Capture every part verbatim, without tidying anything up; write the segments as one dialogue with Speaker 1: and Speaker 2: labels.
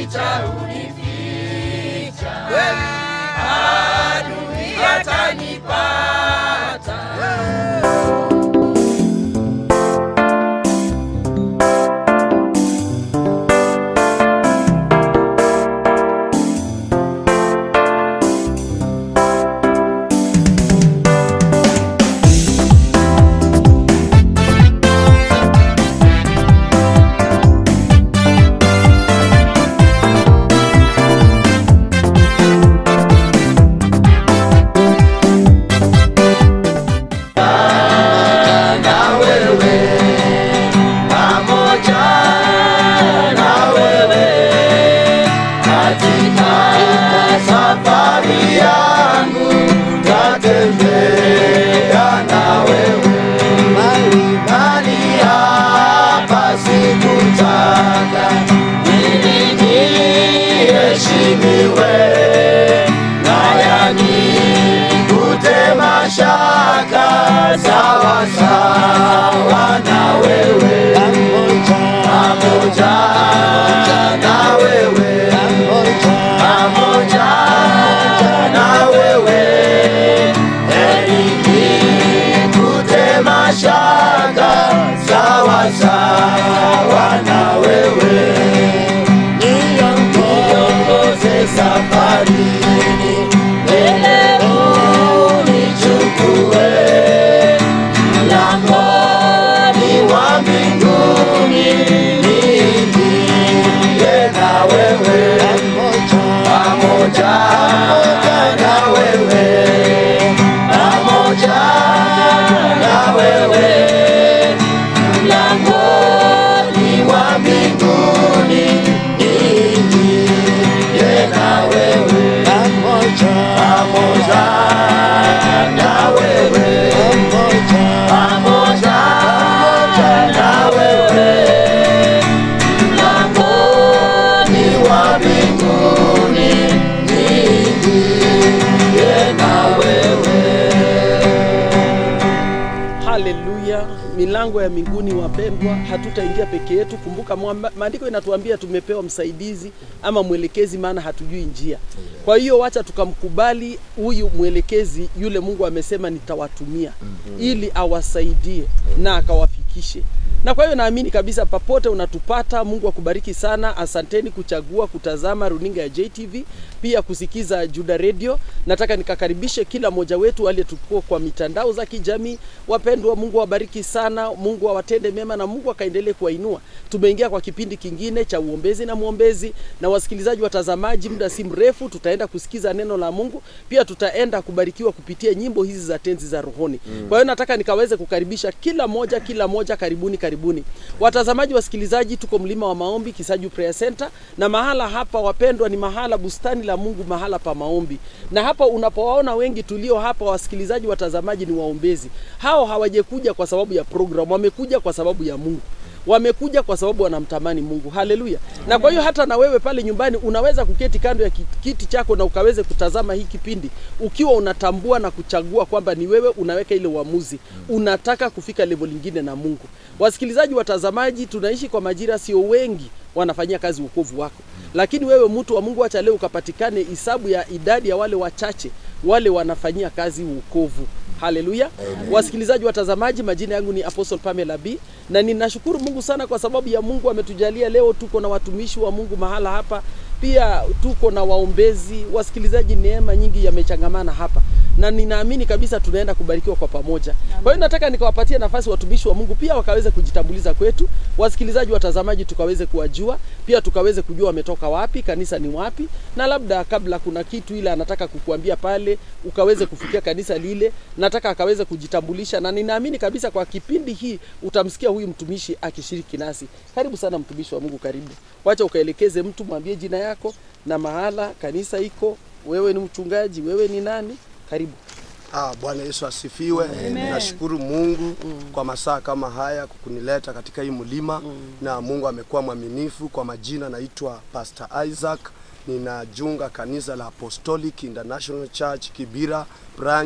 Speaker 1: ficha unificha, adui atanipata. Sawa sawa na wewe, pamoja na wewe, pamoja na wewe, heri nikutema shaka. Sawa sawa na wewe, niongoze safarini, mbele unichukue milango ya mbinguni. Wapendwa, hatutaingia peke yetu. Kumbuka maandiko inatuambia tumepewa msaidizi ama mwelekezi, maana hatujui njia. Kwa hiyo wacha tukamkubali huyu mwelekezi, yule Mungu amesema nitawatumia ili awasaidie na akawafikishe. Na kwa hiyo naamini kabisa popote unatupata, Mungu akubariki sana. Asanteni kuchagua kutazama runinga ya J T V, pia kusikiza Juda Radio. Nataka nikakaribishe kila mmoja wetu wale tukua kwa mitandao za kijamii. Wapendwa, Mungu awabariki sana, Mungu awatende mema na Mungu akaendelee kuwainua. Tumeingia kwa kipindi kingine cha uombezi na muombezi, na wasikilizaji watazamaji, muda si mrefu tutaenda kusikiza neno la Mungu, pia tutaenda kubarikiwa kupitia nyimbo hizi za tenzi za rohoni. Mm. Kwa hiyo nataka nikaweze kukaribisha kila moja kila moja. Karibuni karibuni watazamaji, wasikilizaji. Tuko mlima wa maombi Kisaju Prayer Center, na mahala hapa wapendwa ni mahala bustani la Mungu, mahala pa maombi. Na hapa unapowaona wengi tulio hapa, wasikilizaji watazamaji, ni waombezi. Hao hawajekuja kwa sababu ya program, wamekuja kwa sababu ya Mungu. Wamekuja kwa sababu wanamtamani Mungu. Haleluya. Na kwa hiyo hata na wewe pale nyumbani unaweza kuketi kando ya kiti chako na ukaweze kutazama hii kipindi ukiwa unatambua na kuchagua kwamba ni wewe unaweka ile uamuzi, unataka kufika level nyingine na Mungu. Wasikilizaji watazamaji, tunaishi kwa majira sio wengi wanafanyia kazi wokovu wako. Lakini wewe mtu wa Mungu, acha leo ukapatikane hisabu ya idadi ya wale wachache wale wanafanyia kazi wokovu. Haleluya. Wasikilizaji watazamaji, majina yangu ni Apostle Pamela B, na ninashukuru Mungu sana kwa sababu ya Mungu ametujalia leo tuko na watumishi wa Mungu mahala hapa. Pia tuko na waombezi. Wasikilizaji, neema nyingi yamechangamana hapa, na ninaamini kabisa tunaenda kubarikiwa kwa pamoja. Kwa hiyo nataka nikawapatie nafasi watumishi wa Mungu pia wakaweze kujitambuliza kwetu. Wasikilizaji watazamaji, tukaweze kuwajua, pia tukaweze kujua wametoka wapi, kanisa ni wapi, na labda kabla kuna kitu ile anataka kukuambia pale ukaweze kufikia kanisa lile, nataka akaweze kujitambulisha. Na ninaamini kabisa kwa kipindi hii utamsikia huyu mtumishi akishiriki nasi. Karibu sana mtumishi wa Mungu, karibu. Wacha ukaelekeze mtu, mwambie jina yako na mahala kanisa iko, wewe ni mchungaji, wewe ni nani. Karibu.
Speaker 2: Ah, Bwana Yesu asifiwe. Nashukuru Mungu mm. kwa masaa kama haya kukunileta katika hii mlima mm. na Mungu amekuwa mwaminifu. Kwa majina naitwa Pastor Isaac, ninajunga kanisa la Apostolic International Church Kibira branch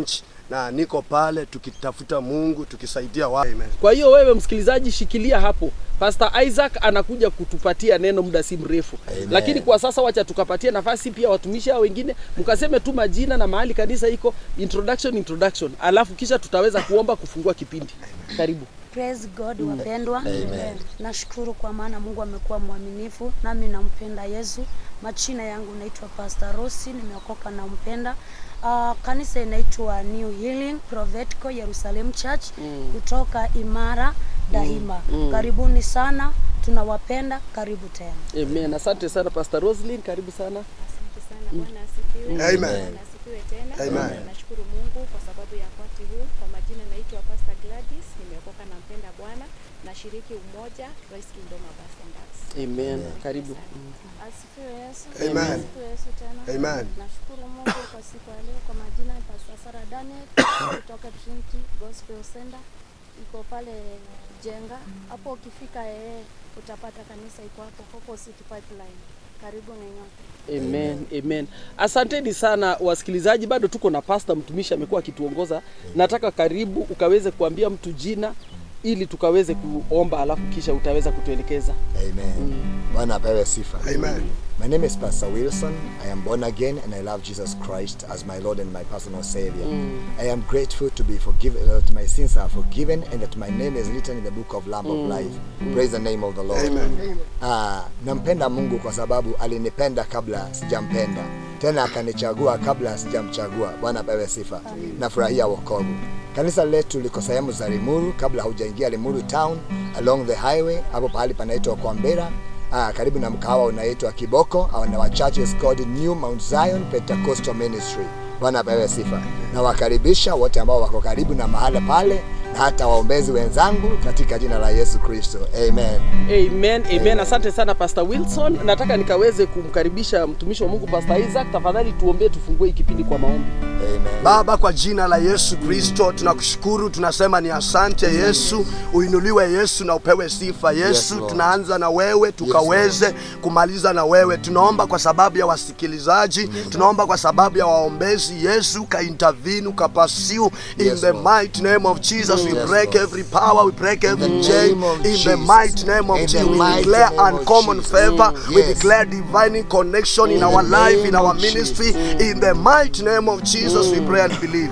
Speaker 2: na niko pale tukitafuta Mungu, tukisaidia watu. Amen.
Speaker 1: Kwa hiyo wewe msikilizaji, shikilia hapo. Pastor Isaac anakuja kutupatia neno muda si mrefu.
Speaker 3: Amen.
Speaker 1: Lakini kwa sasa wacha tukapatia nafasi pia watumishi hao wengine, mkaseme tu majina na mahali kanisa iko, introduction introduction. Alafu kisha tutaweza kuomba kufungua kipindi. Karibu.
Speaker 4: Praise God wapendwa.
Speaker 3: Amen.
Speaker 4: Nashukuru kwa maana Mungu amekuwa mwaminifu, nami nampenda Yesu. Majina yangu naitwa Pastor Rossi, nimeokoka na mpenda. Uh, kanisa inaitwa New Healing Prophetical Jerusalem Church mm. kutoka Imara Daima. Mm. Mm. Karibuni sana, tunawapenda, karibu tena.
Speaker 1: Amen. Asante sana Pastor Roslyn, karibu sana.
Speaker 5: Asante sana, Bwana asifiwe.
Speaker 2: Amen.
Speaker 5: Bwana asifiwe tena.
Speaker 2: Amen.
Speaker 5: Nashukuru Mungu kwa sababu ya wakati huu. Kwa majina naitwa Pastor Gladys, nimeokoka na mpenda Bwana, nashiriki umoja Christ Kingdom Ambassadors.
Speaker 1: Amen. Karibu.
Speaker 5: Asifiwe Yesu.
Speaker 2: Amen.
Speaker 5: Asifiwe Yesu tena.
Speaker 2: Amen.
Speaker 5: Nashukuru Mungu kwa siku ya leo. Kwa majina ni Pastor Sarah Daniel kutoka Trinity Gospel Center. Iko pale Jenga. Hapo ukifika eh utapata kanisa iko hapo opposite pipeline. Karibu na nyote.
Speaker 1: Amen, amen. Asanteni sana wasikilizaji, bado tuko na pastor mtumishi amekuwa akituongoza. Nataka karibu ukaweze kuambia mtu jina ili tukaweze kuomba, alafu kisha utaweza kutuelekeza.
Speaker 3: Amen. Bwana apewe sifa.
Speaker 2: Amen.
Speaker 3: My name is Pastor Wilson. I am born again and I love Jesus Christ as my Lord and my personal Savior. Mm. I am grateful to be forgiven, that my sins are forgiven and that my name is written in the book of Lamb mm. of Life. Mm. Praise the name of the Lord.
Speaker 2: Amen.
Speaker 3: Uh, nampenda Mungu kwa sababu alinipenda kabla sijampenda. Tena akanichagua kabla sijamchagua. Bwana apewe sifa. Nafurahia wokovu. Kanisa letu liko sehemu za Limuru, kabla hujaingia Limuru town, along the highway, hapo pahali panaitwa Kwambera. Ah, karibu na mkahawa unaitwa Kiboko. Our church is called New Mount Zion Pentecostal Ministry. Bwana apewe sifa. Na wakaribisha wote ambao wako karibu na mahali pale, na hata waombezi wenzangu katika jina la Yesu Kristo. Amen.
Speaker 1: Amen. Amen. Asante sana Pastor Wilson. Nataka nikaweze kumkaribisha mtumishi wa Mungu Pastor Isaac. Tafadhali tuombe tufungue kipindi kwa maombi.
Speaker 3: Amen.
Speaker 2: Baba, kwa jina la Yesu Kristo tunakushukuru, tunasema ni asante Yesu, uinuliwe Yesu na upewe sifa Yesu. Yes, tunaanza na wewe tukaweze yes, kumaliza na wewe. Tunaomba kwa sababu ya wasikilizaji, yes, tunaomba kwa sababu ya waombezi Yesu, ka intervene, ka pursue in yes, the mighty name of Jesus. We yes, break Lord. every power, we break every chain in Jesus. the mighty name of in Jesus. We declare uncommon favor, mm, we yes. declare divine connection in, in our life, in our ministry, mm. in the mighty name of Jesus. Mm. We pray and believe.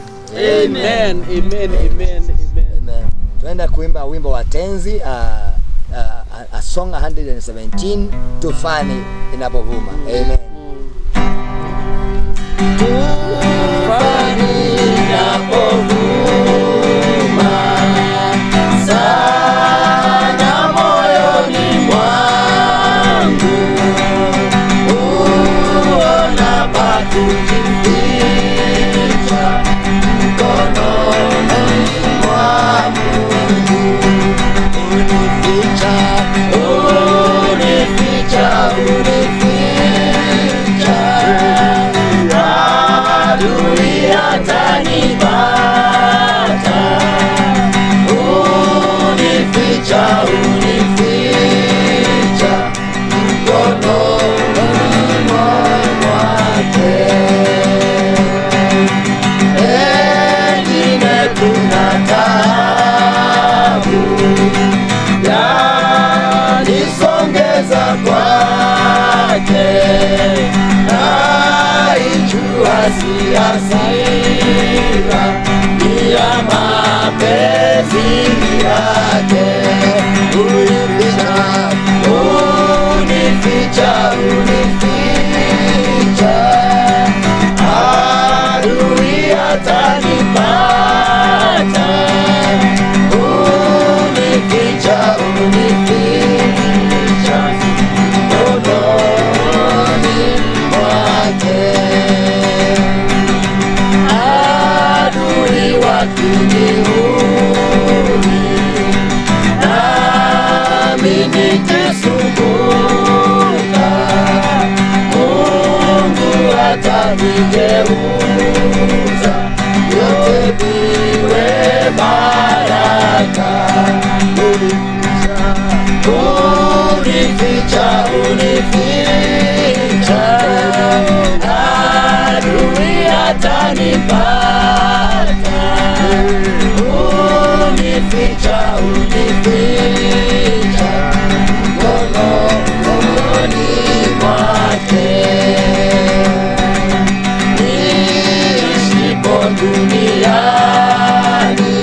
Speaker 1: Amen. Amen. Amen. Amen.
Speaker 3: Amen. Tuenda kuimba wimbo wa tenzi, uh, uh, a song one hundred seventeen, tufani inapovuma. Amen. Tufani inapovuma sana moyoni mwangu, uona pakujificha mkononi mwa Mungu. Unificha, unificha, unificha, adui atanipata. Unificha, unificha, mkononi mwake. Pengine kuna taabu yanisongeza kwake, naijua si hasira, ni ya mapenzi yake. Unificha, unificha, unificha, adui atanipata. Unificha, unificha, mkononi mwake. Adui wakiniudhi, nami nikisumbuka, Mungu atanigeuza, yote viwe baraka. Unificha, unificha, unificha, adui atanipata. unificha, unificha mkononi mwake. Niishipo duniani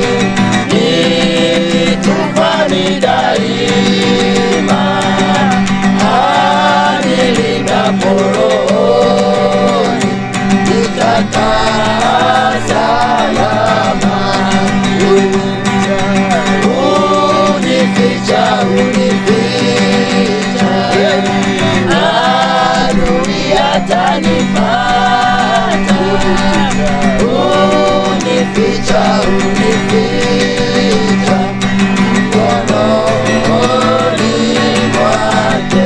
Speaker 3: nikitufani daima, anilinda rohoni nitakaa salama. Unificha, unificha, adui atanipata. Unificha, unificha mkononi mwake.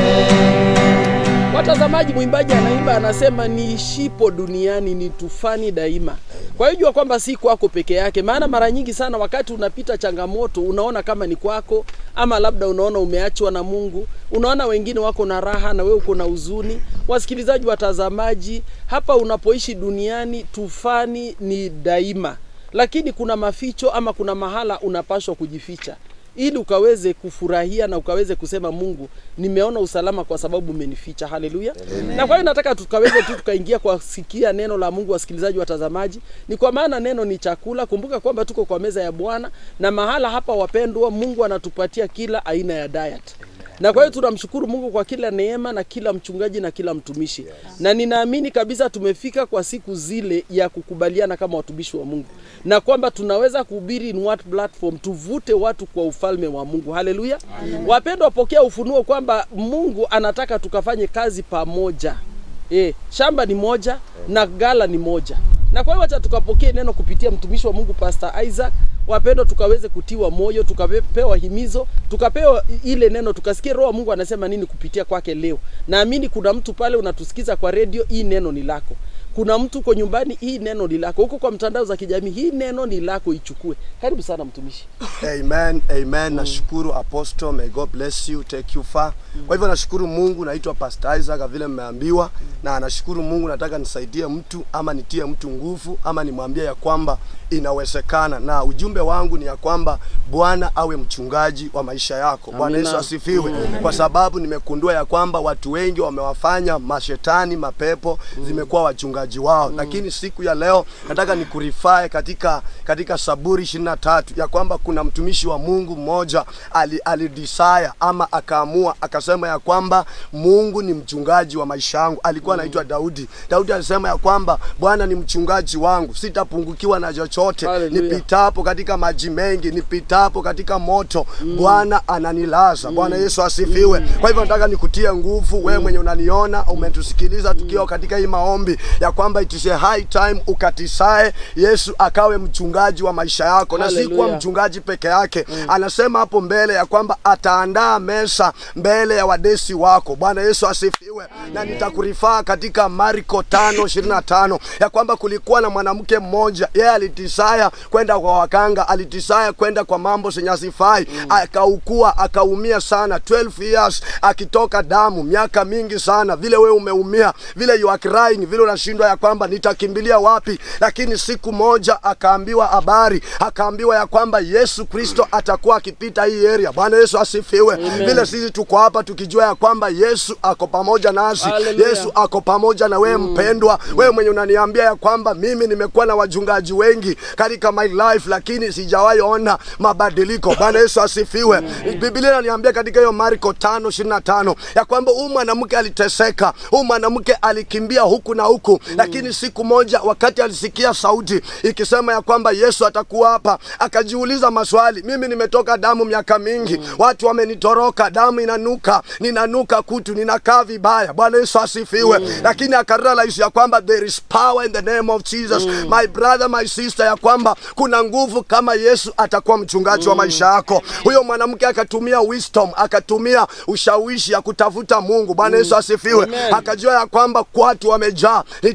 Speaker 1: Watazamaji, mwimbaji anaimba anasema niishipo duniani ni tufani daima. Kwa hiyo jua kwamba si kwako peke yake, maana mara nyingi sana wakati unapita changamoto unaona kama ni kwako, ama labda unaona umeachwa na Mungu, unaona wengine wako na raha na wewe uko na huzuni. Wasikilizaji, watazamaji, hapa unapoishi duniani tufani ni daima, lakini kuna maficho ama kuna mahala unapaswa kujificha ili ukaweze kufurahia na ukaweze kusema Mungu, nimeona usalama kwa sababu umenificha. Haleluya. Na kwa hiyo nataka tukaweze tu tukaingia kwa sikia neno la Mungu. Wasikilizaji, watazamaji, ni kwa maana neno ni chakula. Kumbuka kwamba tuko kwa meza ya Bwana, na mahala hapa wapendwa, Mungu anatupatia kila aina ya diet. Na kwa hiyo tunamshukuru Mungu kwa kila neema na kila mchungaji na kila mtumishi. Yes. Na ninaamini kabisa tumefika kwa siku zile ya kukubaliana kama watumishi wa Mungu, na kwamba tunaweza kuhubiri in what platform, tuvute watu kwa ufalme wa Mungu. Haleluya. Wapendwa, pokea ufunuo kwamba Mungu anataka tukafanye kazi pamoja. Eh, shamba ni moja na gala ni moja. Na kwa hiyo acha tukapokee neno kupitia mtumishi wa Mungu Pastor Isaac. Wapendwa, tukaweze kutiwa moyo, tukapewa himizo, tukapewa ile neno, tukasikie Roho Mungu anasema nini kupitia kwake leo. Naamini kuna mtu pale unatusikiza kwa radio, hii neno ni lako. Kuna mtu uko nyumbani, hii neno ni lako. Huko kwa mtandao za kijamii, hii neno ni lako, ichukue. Karibu sana mtumishi.
Speaker 2: Amen, amen. Mm. Nashukuru Apostle, may God bless you, take you far. Mm. Kwa hivyo nashukuru Mungu, naitwa Pastor Isaac vile mmeambiwa. Mm. Na nashukuru Mungu, nataka nisaidie mtu ama nitie mtu nguvu ama nimwambie ya kwamba inawezekana. Na ujumbe wangu ni ya kwamba Bwana awe mchungaji wa maisha yako. Bwana Yesu asifiwe. Mm. Kwa sababu nimekundua ya kwamba watu wengi wamewafanya mashetani, mapepo, mm. zimekuwa wachungaji wao. Mm. Lakini siku ya leo nataka nikurify katika katika Zaburi ishirini na tatu ya kwamba kuna mtumishi wa Mungu mmoja ali, ali desire ama akaamua akasema ya kwamba Mungu ni mchungaji wa maisha yangu. Alikuwa anaitwa mm. Daudi. Daudi alisema ya kwamba Bwana ni mchungaji wangu, sitapungukiwa na chochote. Nipitapo katika maji mengi, nipitapo katika moto, mm. Bwana ananilaza. Mm. Bwana Yesu asifiwe. Mm. Kwa hivyo nataka nikutie nguvu, mm. wewe mwenye unaniona, umetusikiliza tukiwa katika hii maombi ya kwamba it is a high time ukatisae Yesu akawe mchungaji wa maisha yako. Na si kwa mchungaji peke yake. Mm. Anasema hapo mbele ya kwamba ataandaa meza mbele ya wadesi wako. Bwana Yesu asifiwe. Mm. Na nitakurifaa katika Marko tano ishirini na tano ya kwamba kulikuwa na mwanamke mmoja, yeye alitisaya kwenda kwa wakanga, alitisaya kwenda kwa mambo senyasifai. Mm. Akaukua, akaumia sana, twelve years akitoka damu, miaka mingi sana. Vile wewe umeumia, vile you are crying, vile unashindwa ya kwamba nitakimbilia wapi. Lakini siku moja akaambiwa habari, akaambiwa ya kwamba Yesu Kristo atakuwa akipita hii area. Bwana Yesu asifiwe. Amen. Vile sisi tuko hapa tukijua ya kwamba Yesu ako pamoja nasi. Hallelujah. Yesu ako pamoja na wewe. Mm. Mpendwa, mm. wewe mwenye unaniambia ya kwamba mimi nimekuwa na wachungaji wengi katika my life lakini sijawahi ona mabadiliko. Bwana Yesu asifiwe. Mm. Biblia inaniambia katika hiyo Marko tano ishirini na tano ya kwamba huyu mwanamke aliteseka, huyu mwanamke alikimbia huku na huku. Mm. Lakini siku moja wakati alisikia sauti ikisema ya kwamba Yesu atakuwa hapa, akajiuliza maswali. Mimi nimetoka damu miaka mingi. Mm. Watu wamenitoroka, damu inanuka, ninanuka kutu, ninakaa vibaya. Bwana Yesu asifiwe. Mm. Lakini akarealize ya kwamba there is power in the name of Jesus. Mm. My brother, my sister, ya kwamba kuna nguvu kama Yesu atakuwa mchungaji. Mm. wa maisha yako. Huyo mwanamke akatumia wisdom, akatumia ushawishi ya kutafuta Mungu. Bwana Yesu asifiwe. Akajua ya kwamba watu wamejaa,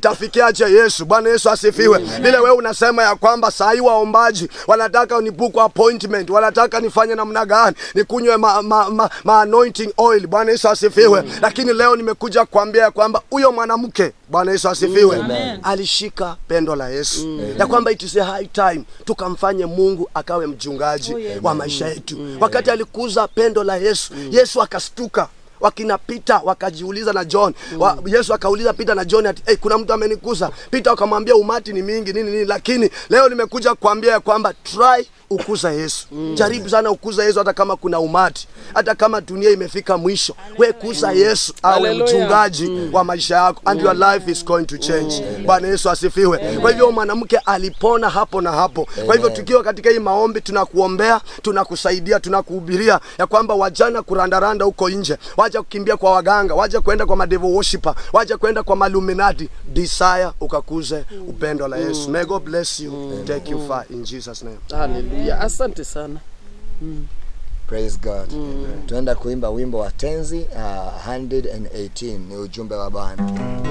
Speaker 2: itafikiaje Yesu? Bwana Yesu asifiwe. Vile wewe unasema ya kwamba saa hii waombaji wanataka ni book appointment, wanataka nifanye namna gani, nikunywe ma, ma, ma, ma anointing oil. Bwana Yesu asifiwe. Mm. Lakini leo nimekuja kuambia kwamba huyo mwanamke, Bwana Yesu asifiwe, mm. alishika pendo la Yesu. Mm. Ya kwamba it is a high time tukamfanye Mungu akawe mchungaji, oh, yeah, wa maisha yetu. Mm. Wakati alikuza pendo la Yesu, mm. Yesu akastuka. Wakina Peter wakajiuliza na John. Mm. Wa, Yesu akauliza Peter na John ati, hey, kuna mtu amenikuza. Peter akamwambia umati ni mingi nini nini, lakini leo nimekuja kuambia kwamba try ukuza Yesu. Mm. Jaribu sana ukuza Yesu hata kama kuna umati. Hata kama dunia imefika mwisho. We kuza Yesu awe mchungaji, mm. wa maisha yako, and your life is going to change. Mm. Bwana Yesu asifiwe. Amen. Kwa hivyo mwanamke alipona hapo na hapo. Amen. Kwa hivyo tukiwa katika hii maombi tunakuombea, tunakusaidia, tunakuhubiria ya kwamba wajana kurandaranda huko nje, waje kukimbia kwa waganga, waje kwenda kwa devil worshiper, waje kwenda kwa maluminati, desire ukakuze upendo la Yesu. May God bless you. Mm. Take you far in Jesus name.
Speaker 1: Hallelujah. Asante sana. Mm.
Speaker 3: Praise God. Mm. Tuenda kuimba wimbo wa tenzi uh, one hundred eighteen, ni ujumbe wa Bwana.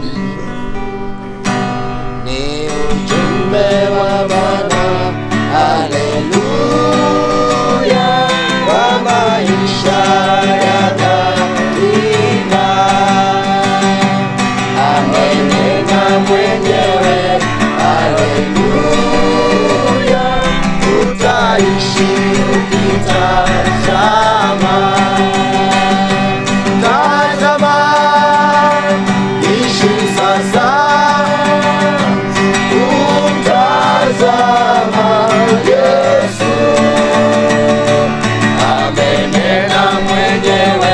Speaker 3: Ni ujumbe wa Bwana. Haleluya. Kwa maisha ya daima. Amenena mwenyewe. Haleluya. Utaishi ukitazama. Tazama, ishi sasa. Utazama Yesu. Amenena mwenyewe.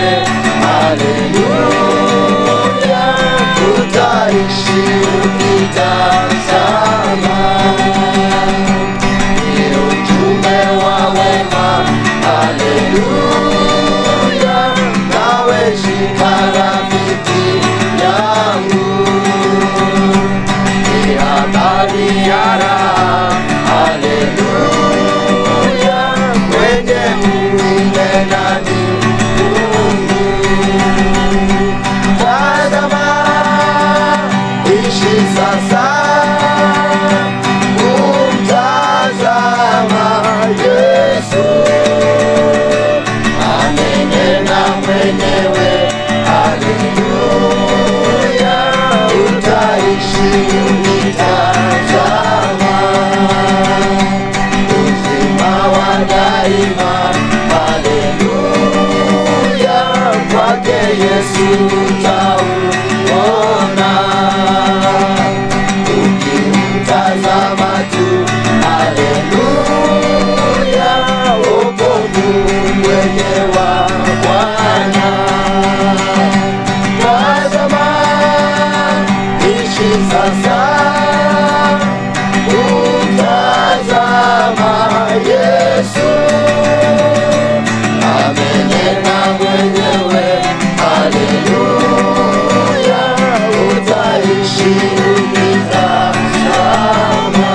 Speaker 3: Haleluya. Utaishi ukitazama. Haleluya, nawe shika rafiki yangu, ni habari ya raha. Haleluya, mwenye mwingine nani Mungu. Tazama, ishi sasa, umtazama Yesu. Amenena mwenyewe. Haleluya, utaishi ukitazama. Uzima wa daima. Haleluya, kwake Yesu utauona. Ukimtazama tu. Haleluya, wokovu mwenye wa Bwana. Tazama, ishi sasa. Utazama Yesu. Amenena mwenyewe. Haleluya, utaishi ukitazama.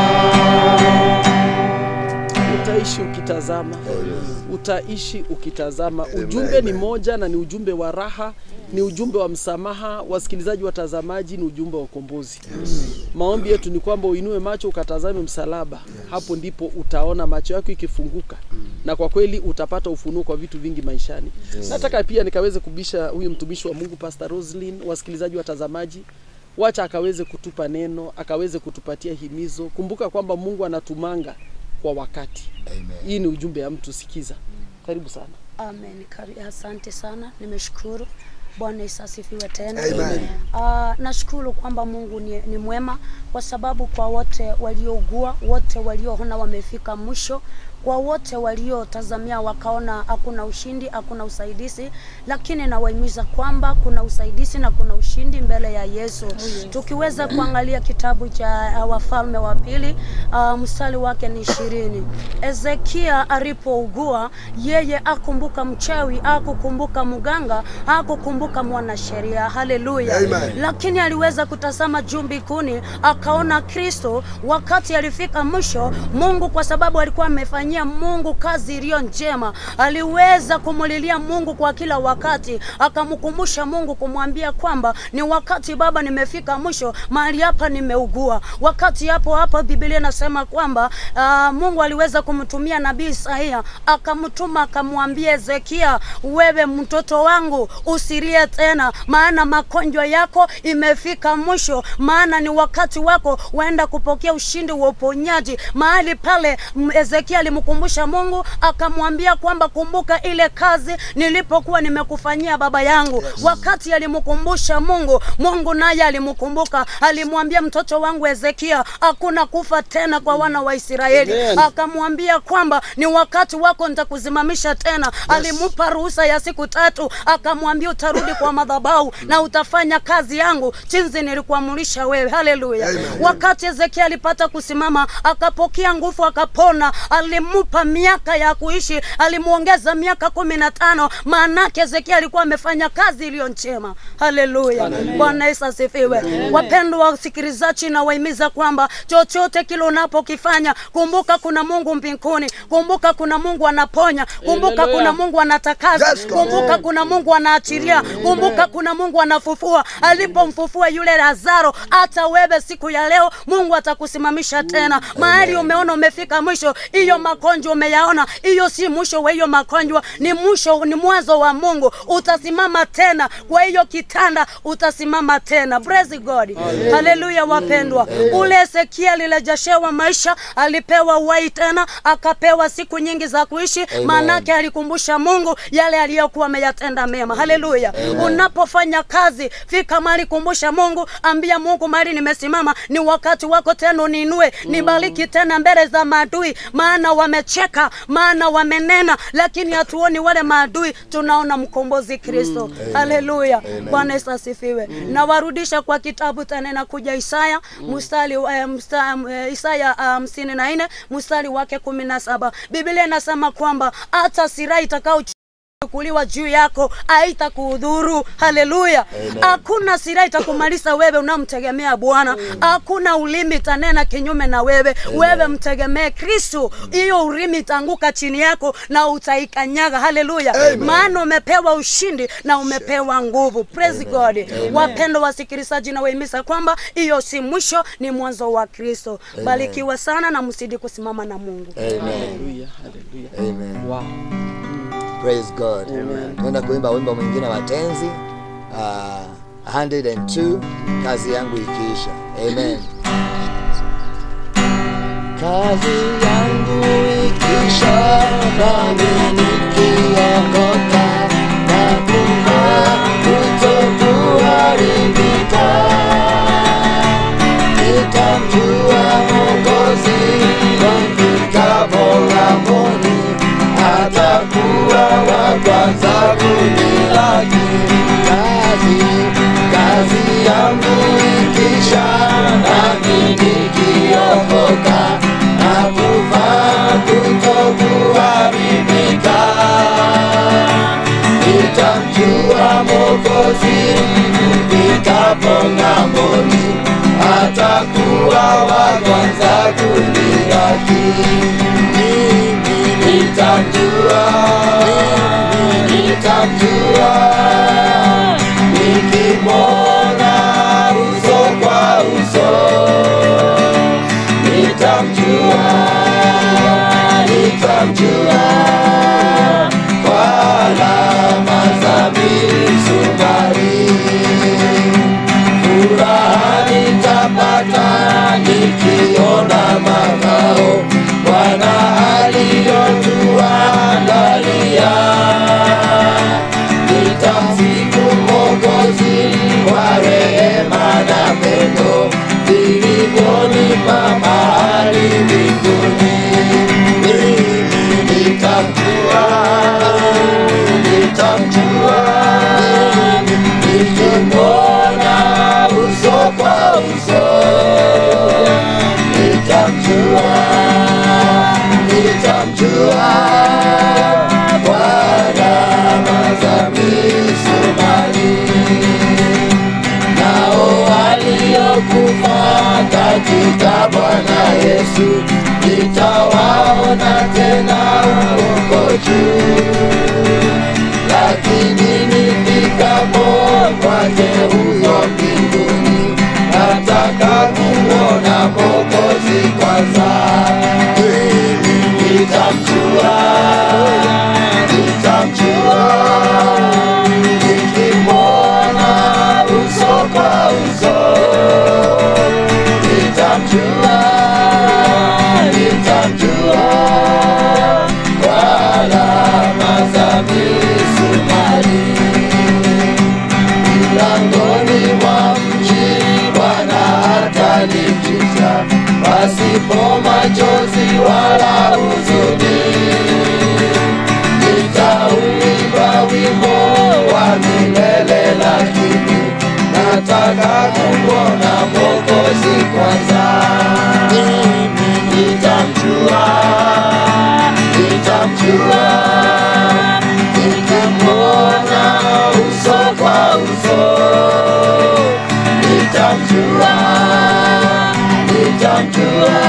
Speaker 1: Utaishi ukitazama. Utaishi ukitazama. Ujumbe ni moja na ni ujumbe wa raha, ni ujumbe wa msamaha. Wasikilizaji, watazamaji, ni ujumbe wa ukombozi. Yes. Maombi yetu ni kwamba uinue macho ukatazame msalaba. Yes. Hapo ndipo utaona macho yako ikifunguka. Mm. Na kwa kweli utapata ufunuo kwa vitu vingi maishani. Yes. Nataka pia nikaweze kubisha huyu mtumishi wa Mungu Pastor Roslyn. Wasikilizaji, watazamaji, wacha akaweze kutupa neno, akaweze kutupatia himizo. Kumbuka kwamba Mungu anatumanga kwa wakati. Amen. Hii ni ujumbe ya mtu sikiza. Karibu sana.
Speaker 4: Amen. Asante sana. Nimeshukuru. Bwana Yesu asifiwe tena.
Speaker 2: Amen.
Speaker 4: Uh, nashukuru kwamba Mungu ni, ni mwema, kwa sababu kwa wote waliougua, wote walioona wamefika mwisho, kwa wote waliotazamia wakaona hakuna ushindi, hakuna usaidizi, lakini nawahimiza kwamba kuna usaidizi na kuna ushindi mbele ya Yesu. Oh, yes. Tukiweza kuangalia kitabu cha uh, Wafalme wa pili, uh, mstari wake ni ishirini. Ezekia alipougua, yeye akumbuka mchawi, akukumbuka mganga, akukumbuka mwanasheria. Haleluya. Lakini aliweza kutazama juu mbinguni, akaona Kristo. Wakati alifika mwisho, Mungu kwa sababu alikuwa amefanya kumfanyia Mungu kazi iliyo njema. Aliweza kumulilia Mungu kwa kila wakati, akamkumbusha Mungu kumwambia kwamba ni wakati Baba, nimefika mwisho, mahali hapa nimeugua. Wakati hapo hapa Biblia inasema kwamba uh, Mungu aliweza kumtumia nabii Isaia, akamtuma akamwambia Ezekia, wewe mtoto wangu usilie tena, maana magonjwa yako imefika mwisho, maana ni wakati wako waenda kupokea ushindi wa uponyaji. Mahali pale Ezekia alimkumbusha Mungu, akamwambia kwamba kumbuka ile kazi nilipokuwa nimekufanyia baba yangu. Yes. Wakati alimkumbusha Mungu, Mungu naye alimkumbuka, alimwambia mtoto wangu Ezekia, hakuna kufa tena kwa wana wa Israeli. Akamwambia kwamba ni wakati wako nitakuzimamisha tena. Yes. Alimupa ruhusa ya siku tatu, akamwambia utarudi kwa madhabahu na utafanya kazi yangu jinsi nilikuamurisha wewe. Haleluya. Wakati Ezekia alipata kusimama, akapokea nguvu, akapona, alimupa miaka ya kuishi, alimuongeza miaka kumi na tano, maana Ezekia alikuwa amefanya kazi iliyo njema. Haleluya. Bwana Yesu asifiwe. Wapendwa wasikilizaji, na wahimiza kwamba chochote kile unapokifanya, kumbuka kuna Mungu mbinguni, kumbuka kuna Mungu anaponya, kumbuka kuna Mungu anatakaza, kumbuka kuna Mungu anaachilia, kumbuka kuna Mungu anafufua. Alipomfufua yule Lazaro, hata wewe siku ya leo Mungu atakusimamisha tena. Mahali umeona umefika mwisho, hiyo magonjwa umeyaona, hiyo si mwisho wa hiyo magonjwa, ni mwisho, ni mwanzo wa Mungu. Utasimama tena kwa hiyo kitanda, utasimama tena. Praise God. Haleluya wapendwa. Ule Ezekia alirejeshewa maisha, alipewa uhai tena, akapewa siku nyingi za kuishi, maana alikumbusha Mungu yale aliyokuwa ameyatenda mema. Haleluya. Unapofanya kazi, fika mahali kumbusha Mungu, ambia Mungu mahali nimesimama ni wakati wako tena uniinue, nibariki tena mbele za maadui, maana wamecheka, maana wamenena, lakini hatuoni wale maadui, tunaona mkombozi Kristo. Haleluya. Bwana Yesu asifiwe. Na warudisha kwa kitabu tena na kuja Isaya, mstari eh, mstari eh, Isaya hamsini na nne mstari wake kumi na saba. Biblia inasema kwamba hata silaha itakao kuliwa juu yako haitakuhudhuru. Haleluya. Hakuna silaha itakumaliza wewe unamtegemea Bwana. Hakuna ulimi itanena kinyume na wewe. Amen. Wewe mtegemee Kristo, hiyo ulimi itanguka chini yako na utaikanyaga. Haleluya. Maana umepewa ushindi na umepewa nguvu. Praise God. Wapendwa wasikilizaji, na wahimiza kwamba hiyo si mwisho, ni mwanzo wa Kristo. Barikiwa sana na msidi kusimama na Mungu.
Speaker 3: Amen.
Speaker 1: Haleluya. Haleluya.
Speaker 3: Amen.
Speaker 1: Wow.
Speaker 3: Praise God. Tunaenda kuimba wimbo mwingine wa tenzi, uh, one hundred and two, kazi yangu ikiisha. Amen. Kazi yangu ikiisha, nami nikiokoka, na kufa kutokuharibika, nitamjua Mwokozi nifikapo ng'amboni, atakuwa wa kwanza kunilaki. Kazi, kazi yangu ikisha, nami nikiokoka, na kufa kutokuharibika, nitamjua Mwokozi nifikapo ng'amboni, atakuwa wa kwanza kunilaki. Nitamjua, nitamjua, nikimwona uso kwa uso. Nitamjua, nitamjua, kwa alama za misumari. Furaha nitapata nikiona makao Bwana aliyotuandalia. Nitamsifu Mwokozi kwa rehema na pendo vilivyonipa mahali mbinguni. Mimi nitamjua, nitamjua, nikimwona uso kwa uso. Nitamjua, nitamjua, kwa alama za misumari. Nao waliokufa katika Bwana Yesu nitawaona sitamwona tena huko juu, lakini nifikapo kwake huyo mbinguni, nataka kumwona Mwokozi kwanza. Mimi nitamjua, nitamjua, nikimwona uso kwa uso, nitamjua, nitamjua kwa alama za misumari. Mlangoni mwa mji Bwana atanificha, pasipo machozi wala huzuni. Nitauimba wimbo wa milele, lakini nataka kumwona Mwokozi kwanza. Nitamjua, nitamjua, nitamwona uso kwa uso. Nitamjua, nitamjua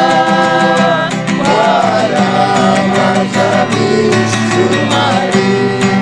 Speaker 3: kwa alama za misumari.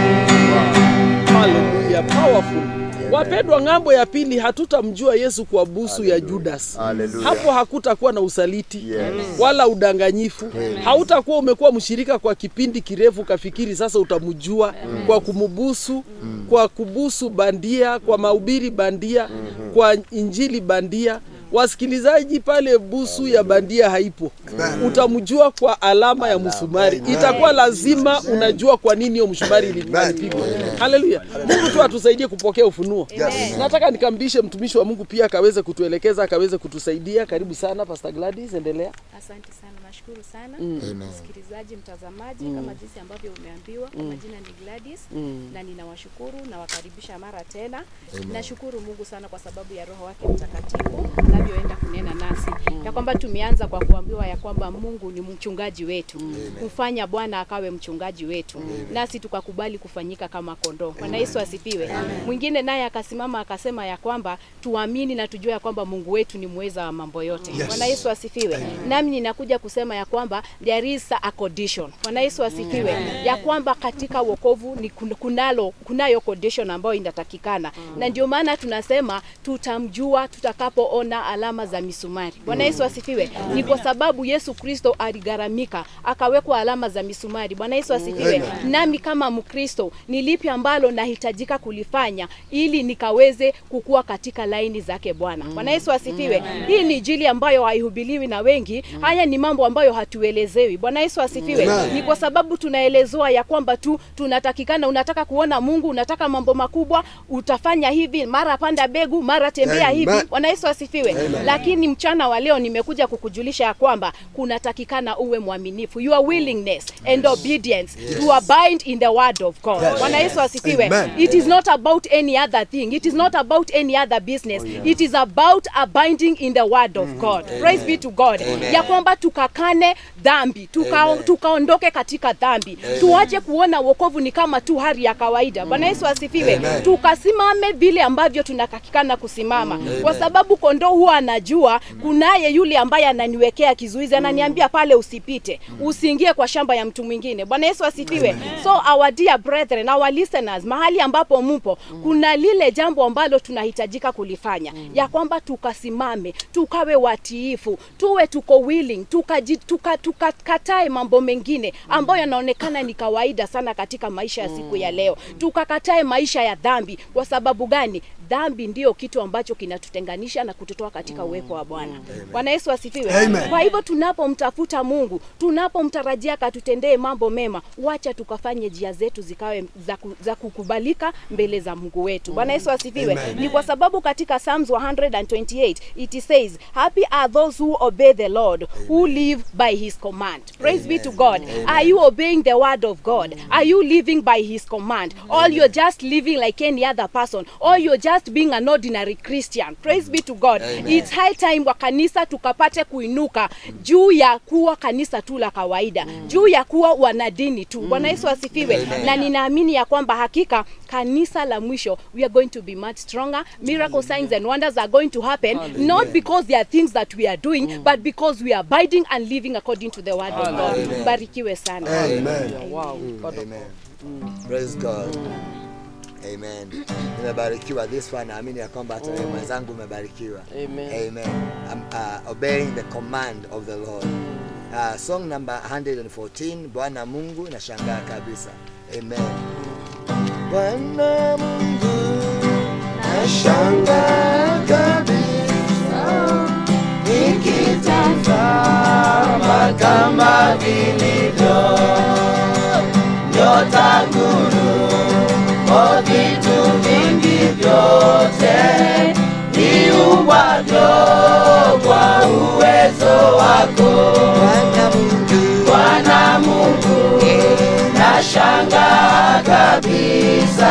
Speaker 1: Hallelujah, powerful. Wapendwa, ng'ambo ya pili hatutamjua Yesu kwa busu ya Judas.
Speaker 2: Hallelujah.
Speaker 1: Hapo hakutakuwa na usaliti,
Speaker 2: Yes.
Speaker 1: wala udanganyifu. Hautakuwa umekuwa mshirika kwa kipindi kirefu kafikiri sasa utamjua kwa kumubusu, kwa kubusu bandia, kwa mahubiri bandia, kwa injili bandia. Wasikilizaji, pale busu ya bandia haipo. Utamjua kwa alama ya msumari. Itakuwa lazima unajua kwa nini hiyo msumari ilipigwa. Haleluya. Mungu tu atusaidie kupokea ufunuo. Nataka nikambishe mtumishi wa Mungu pia akaweze kutuelekeza, akaweze kutusaidia. Karibu sana Pastor Gladys, endelea.
Speaker 6: Asante sana, nashukuru sana msikilizaji, mtazamaji, kama jinsi ambavyo umeambiwa. Kwa majina ni Gladys na ninawashukuru na wakaribisha mara tena. Nashukuru Mungu sana kwa sababu ya Roho wake Mtakatifu anavyoenda kunena nasi, ya kwamba tumeanza kwa kuambiwa ya kwamba Mungu ni mchungaji wetu, kufanya Bwana akawe mchungaji wetu, nasi tukakubali kufanyika kama kondoo. Bwana Yesu asifiwe. Mwingine naye akasimama akasema ya kwamba tuamini na tujue ya kwamba Mungu wetu ni muweza wa mambo yote. Bwana Yesu asifiwe. Nami ninakuja kusema ya kwamba there is a condition. Bwana Yesu asifiwe. Ya kwamba katika wokovu ni kunalo kunayo condition ambayo inatakikana. Na ndio maana tunasema tutamjua tutakapoona alama za misumari. Bwana Yesu asifiwe. Ni kwa sababu Yesu Kristo aligaramika akawekwa alama za misumari. Bwana Yesu asifiwe. Nami kama Mkristo ni lipi ambalo nahitajika kulifanya ili nikaweze kukua katika laini zake Bwana. Bwana Yesu asifiwe. Hii ni injili ambayo haihubiriwi na wengi. Haya ni mambo ambayo hatuelezewi. Bwana Yesu asifiwe. Ni kwa sababu tunaelezewa ya kwamba tu tunatakikana, unataka kuona Mungu, unataka mambo makubwa, utafanya hivi, mara panda begu, mara tembea hivi. Bwana Yesu asifiwe. Lakini mchana wa leo nimekuja kukujulisha ya kwamba kunatakikana uwe mwaminifu. Your willingness and obedience to abide in the word of God. Bwana Yesu asifiwe. It is not about any other thing. It is not about any other business. It is about abiding in the word of God. Praise be to God. Ya kwamba tukakane dhambi, tuka, tukaondoke katika dhambi. Tuache kuona wokovu ni kama tu hali ya kawaida. Bwana Yesu asifiwe. Tukasimame vile ambavyo tunakakikana kusimama. Kwa sababu kondoo huwa anajua kunaye yule ambaye ananiwekea kizuizi, ananiambia pale usipite, usiingie kwa shamba ya mtu mwingine. Bwana Yesu asifiwe. So our dear brethren, our listeners, mahali ambapo mpo, kuna lile jambo ambalo tunahitajika kulifanya, ya kwamba tukasimame, tukawe watiifu, tuwe tuko willing, tukakatae tuka, tuka, tuka mambo mengine ambayo yanaonekana ni kawaida sana katika maisha ya siku ya leo. Tukakatae maisha ya dhambi. Kwa sababu gani? Dhambi ndio kitu ambacho kinatutenganisha na kututoa katika uwepo wa Bwana. Bwana Yesu asifiwe. Kwa hivyo tunapomtafuta Mungu, tunapomtarajia katutendee mambo mema, wacha tukafanye njia zetu zikawe za, za kukubalika mbele za Mungu wetu. Bwana Yesu asifiwe. Ni kwa sababu katika Psalms one twenty-eight it says, happy are those who obey the Lord, who live by his command. Praise Amen. Be to God. Amen. Are you obeying the word of God? Are you living by his command? Or you're just living like any other person? Or you're just just being an ordinary Christian. Praise be to God.
Speaker 3: Amen.
Speaker 6: It's high time wa kanisa tukapate kuinuka juu ya kuwa kanisa tu la kawaida, juu ya kuwa wanadini tu. Bwana Yesu asifiwe.
Speaker 3: Amen.
Speaker 6: Na ninaamini ya kwamba hakika kanisa la mwisho, we are going to be much stronger. Miracle signs and wonders are going to happen, not because there are things that we are doing, but because we are abiding and living according to the word of God.
Speaker 3: Amen.
Speaker 6: Barikiwe sana.
Speaker 3: Amen.
Speaker 1: Wow.
Speaker 3: Amen. Praise God. Amen. Nimebarikiwa this one, naamini ya kwamba hata wewe mwenzangu umebarikiwa.
Speaker 1: Amen.
Speaker 3: Amen. I'm uh, obeying the command of the Lord. Uh, song number one fourteen, Bwana Mungu nashangaa kabisa. Amen. Bwana Mungu nashangaa kabisa, nikitazama kama vilivyo nyota nguru, o vitu vingi vyote viumbwavyo kwa uwezo wako. Bwana Mungu, Bwana Mungu nashangaa kabisa,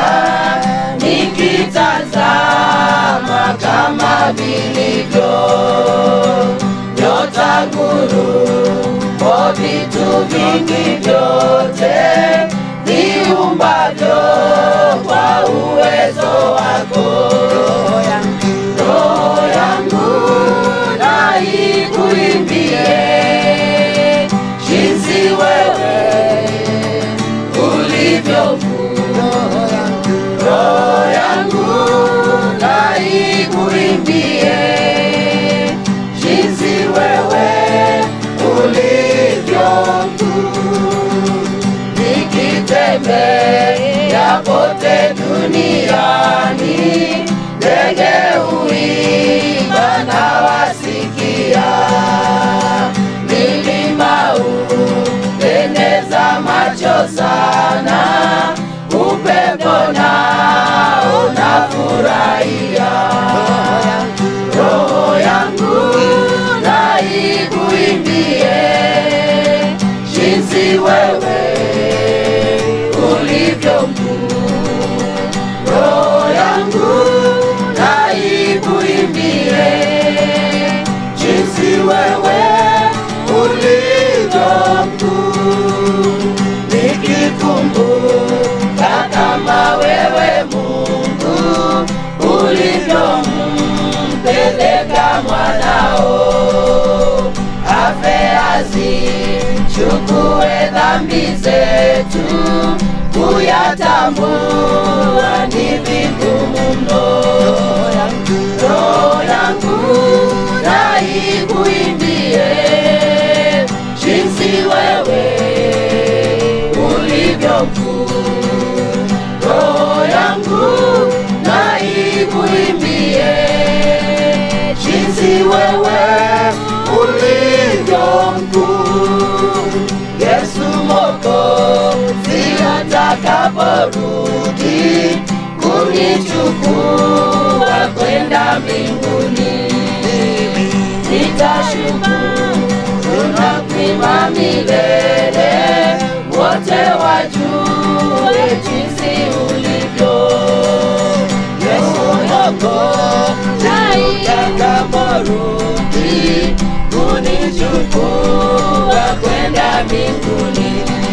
Speaker 3: nikitazama kama vilivyo nyota nguru, o vitu vingi vyote viumbavyo kwa uwezo wako. Roho yangu, roho yangu na ikuimbie jinsi wewe ulivyo mkuu. Roho yangu, roho yangu na ikuimbie jinsi wewe ulivyo mkuu. Nikitembea pote duniani, ndege huimba na wasikia, milima hupendeza macho sana, upepo nao unafurahia. Roho yangu na ikuimbie jinsi wewe ulivyo mkuu. Roho yangu na ikuimbie jinsi wewe ulivyo mkuu. Nikikumbuka kama wewe Mungu ulivyompeleka mwanao afe azichukue dhambi zetu, kuyatambua ni vigumu mno. Roho yangu na ikuimbie jinsi wewe ulivyo mkuu. Roho yangu na ikuimbie jinsi wewe ulivyo mkuu. Yesu Mwokozi atakaporudi kunichukua kwenda mbinguni, nitashukuru na kuimba milele, wote wajue jinsi ulivyo. Yesu Mwokozi atakaporudi kunichukua kwenda mbinguni,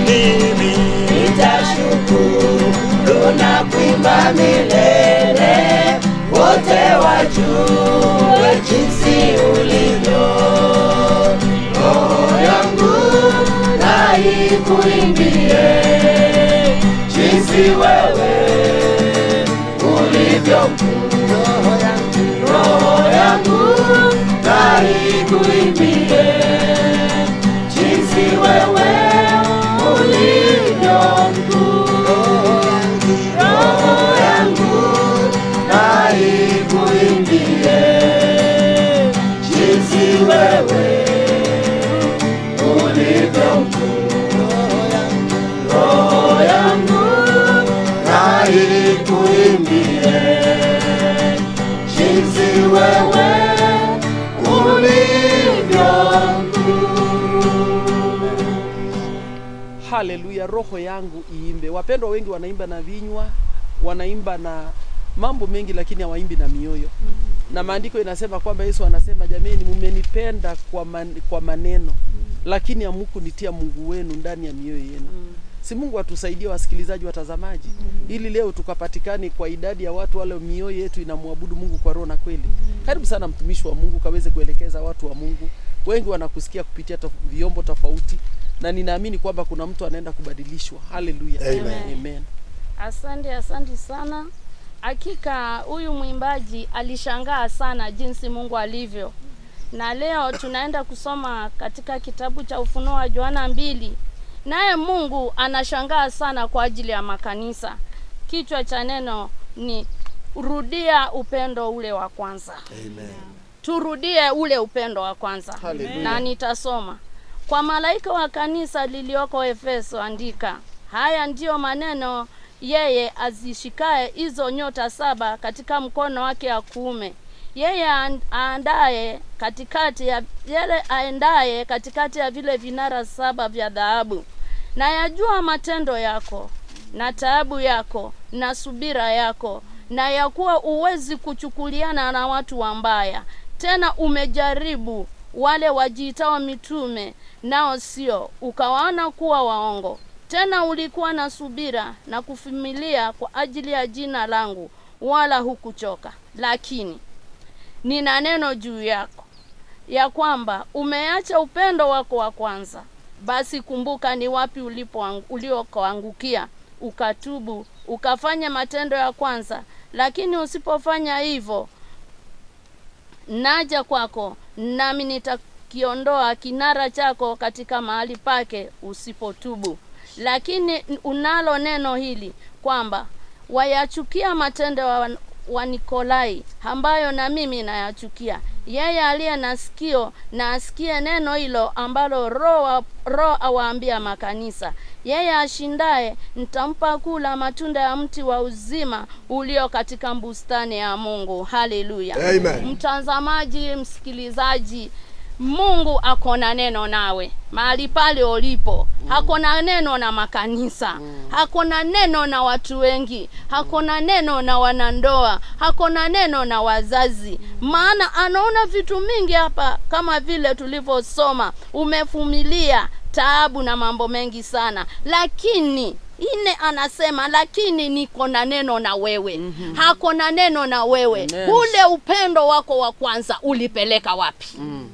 Speaker 3: nitashukuru na kuimba milele, wote wajue jinsi ulivyo. Roho yangu na ikuimbie jinsi wewe ulivyo mkuu. Roho yangu na ikuimbie jinsi wewe ulivyo mkuu. Roho yangu na ikuimbie jinsi wewe ulivyo mkuu. Roho yangu na ikuimbie jinsi wewe ulivyo
Speaker 1: Haleluya, roho yangu iimbe. Wapendwa wengi wanaimba na vinywa, wanaimba na mambo mengi lakini hawaimbi na mioyo. Na maandiko inasema kwamba Yesu anasema, jameni, mmenipenda kwa man, kwa maneno lakini hamkunitia Mungu wenu ndani ya mioyo yenu. Si Mungu atusaidie wasikilizaji, watazamaji, ili leo tukapatikane kwa idadi ya watu wale mioyo yetu inamwabudu Mungu kwa roho na kweli. Karibu sana mtumishi wa Mungu, kaweze kuelekeza watu wa Mungu. Wengi wanakusikia kupitia tof, vyombo tofauti, na ninaamini kwamba kuna mtu anaenda kubadilishwa. Haleluya.
Speaker 7: Amen.
Speaker 1: Amen.
Speaker 7: Asante, asante sana. Hakika huyu mwimbaji alishangaa sana jinsi Mungu alivyo. Na leo tunaenda kusoma katika kitabu cha Ufunuo wa Yohana mbili. Naye Mungu anashangaa sana kwa ajili ya makanisa. Kichwa cha neno ni rudia upendo ule wa kwanza.
Speaker 2: Amen.
Speaker 7: Turudie ule upendo wa kwanza.
Speaker 1: Hallelujah.
Speaker 7: Na nitasoma. Kwa malaika wa kanisa lilioko Efeso andika, haya ndiyo maneno yeye azishikae hizo nyota saba katika mkono wake wa kuume. Yeye aandaye katikati ya yele aendaye katikati ya vile vinara saba vya dhahabu. Na yajua matendo yako na taabu yako na subira yako, na ya kuwa uwezi kuchukuliana na watu wambaya. Tena umejaribu wale wajiitao mitume, nao sio, ukawaona kuwa waongo. Tena ulikuwa na subira na kuvumilia kwa ajili ya jina langu, wala hukuchoka. Lakini nina neno juu yako, ya kwamba umeacha upendo wako wa kwanza. Basi kumbuka ni wapi ulipo uliokoangukia, ukatubu, ukafanya matendo ya kwanza. Lakini usipofanya hivyo, naja kwako, nami nitakiondoa kinara chako katika mahali pake usipotubu. Lakini unalo neno hili, kwamba wayachukia matendo wa, wa Nikolai, ambayo na mimi nayachukia. Yeye aliye na sikio na asikie neno hilo ambalo roho roho awaambia makanisa. Yeye ashindaye nitampa kula matunda ya mti wa uzima ulio katika bustani ya Mungu. Haleluya.
Speaker 2: Amen.
Speaker 7: Mtazamaji, msikilizaji, Mungu akona neno nawe mahali pale ulipo. Mm. Hakona neno na makanisa. Mm. Hakona neno na watu wengi. Hakona neno na wanandoa. Hakona neno na wazazi. Mm. Maana anaona vitu mingi hapa, kama vile tulivyosoma, umevumilia taabu na mambo mengi sana. Lakini ine anasema, lakini niko na neno na wewe. Mm-hmm. Hakona neno na wewe. Amen. Ule upendo wako wa kwanza ulipeleka wapi? Mm.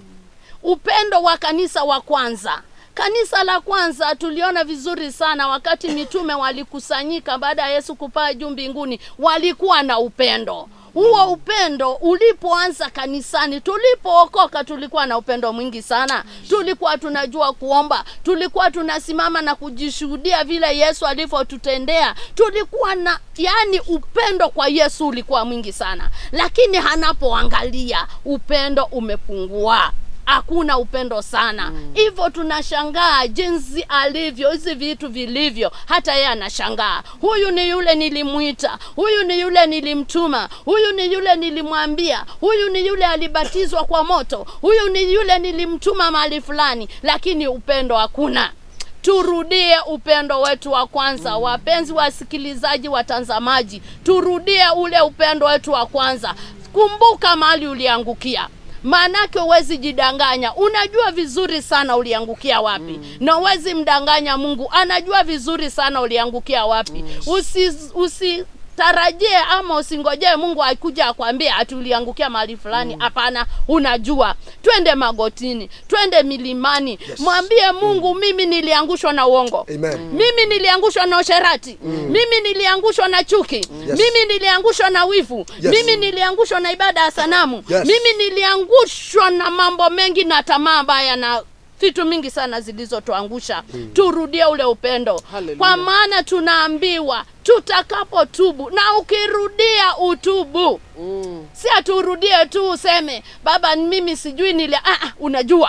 Speaker 7: Upendo wa kanisa wa kwanza. Kanisa la kwanza tuliona vizuri sana wakati mitume walikusanyika baada ya Yesu kupaa juu mbinguni, walikuwa na upendo. Huo upendo ulipoanza kanisani, tulipookoka tulikuwa na upendo mwingi sana. Tulikuwa tunajua kuomba, tulikuwa tunasimama na kujishuhudia vile Yesu alivyotutendea. Tulikuwa na, yani upendo kwa Yesu ulikuwa mwingi sana. Lakini anapoangalia upendo umepungua. Hakuna upendo sana. Hivyo mm. tunashangaa jinsi alivyo, hizi vitu vilivyo, hata yeye anashangaa. Huyu ni yule nilimuita, huyu ni yule nilimtuma, huyu ni yule nilimwambia, huyu ni yule alibatizwa kwa moto, huyu ni yule nilimtuma mahali fulani, lakini upendo hakuna. Turudie upendo wetu wa kwanza. Mm. Wapenzi wasikilizaji, watazamaji, turudie ule upendo wetu wa kwanza. Kumbuka mahali uliangukia. Manake uwezi jidanganya. Unajua vizuri sana uliangukia wapi. Mm. Na uwezi mdanganya Mungu. Anajua vizuri sana uliangukia wapi. Mm. Usi, usi tarajie ama usingojee Mungu akuja akwambie ati uliangukia mahali fulani. Hapana, mm. unajua. Twende magotini, twende milimani. Yes. Mwambie Mungu, mm. mimi niliangushwa na uongo.
Speaker 2: Amen. Mm.
Speaker 7: Mimi niliangushwa na usherati. Mm. Mimi niliangushwa na chuki. Mm. Yes. Mimi niliangushwa na wivu. Yes. Mimi niliangushwa na ibada ya sanamu. Yes. Mimi niliangushwa na mambo mengi na tamaa mbaya na vitu mingi sana zilizotuangusha. Mm. Turudie ule upendo. Hallelujah. Kwa maana tunaambiwa tutakapo tubu, na ukirudia utubu. Mm. Si aturudie tu useme, baba mimi sijui nile, ah, unajua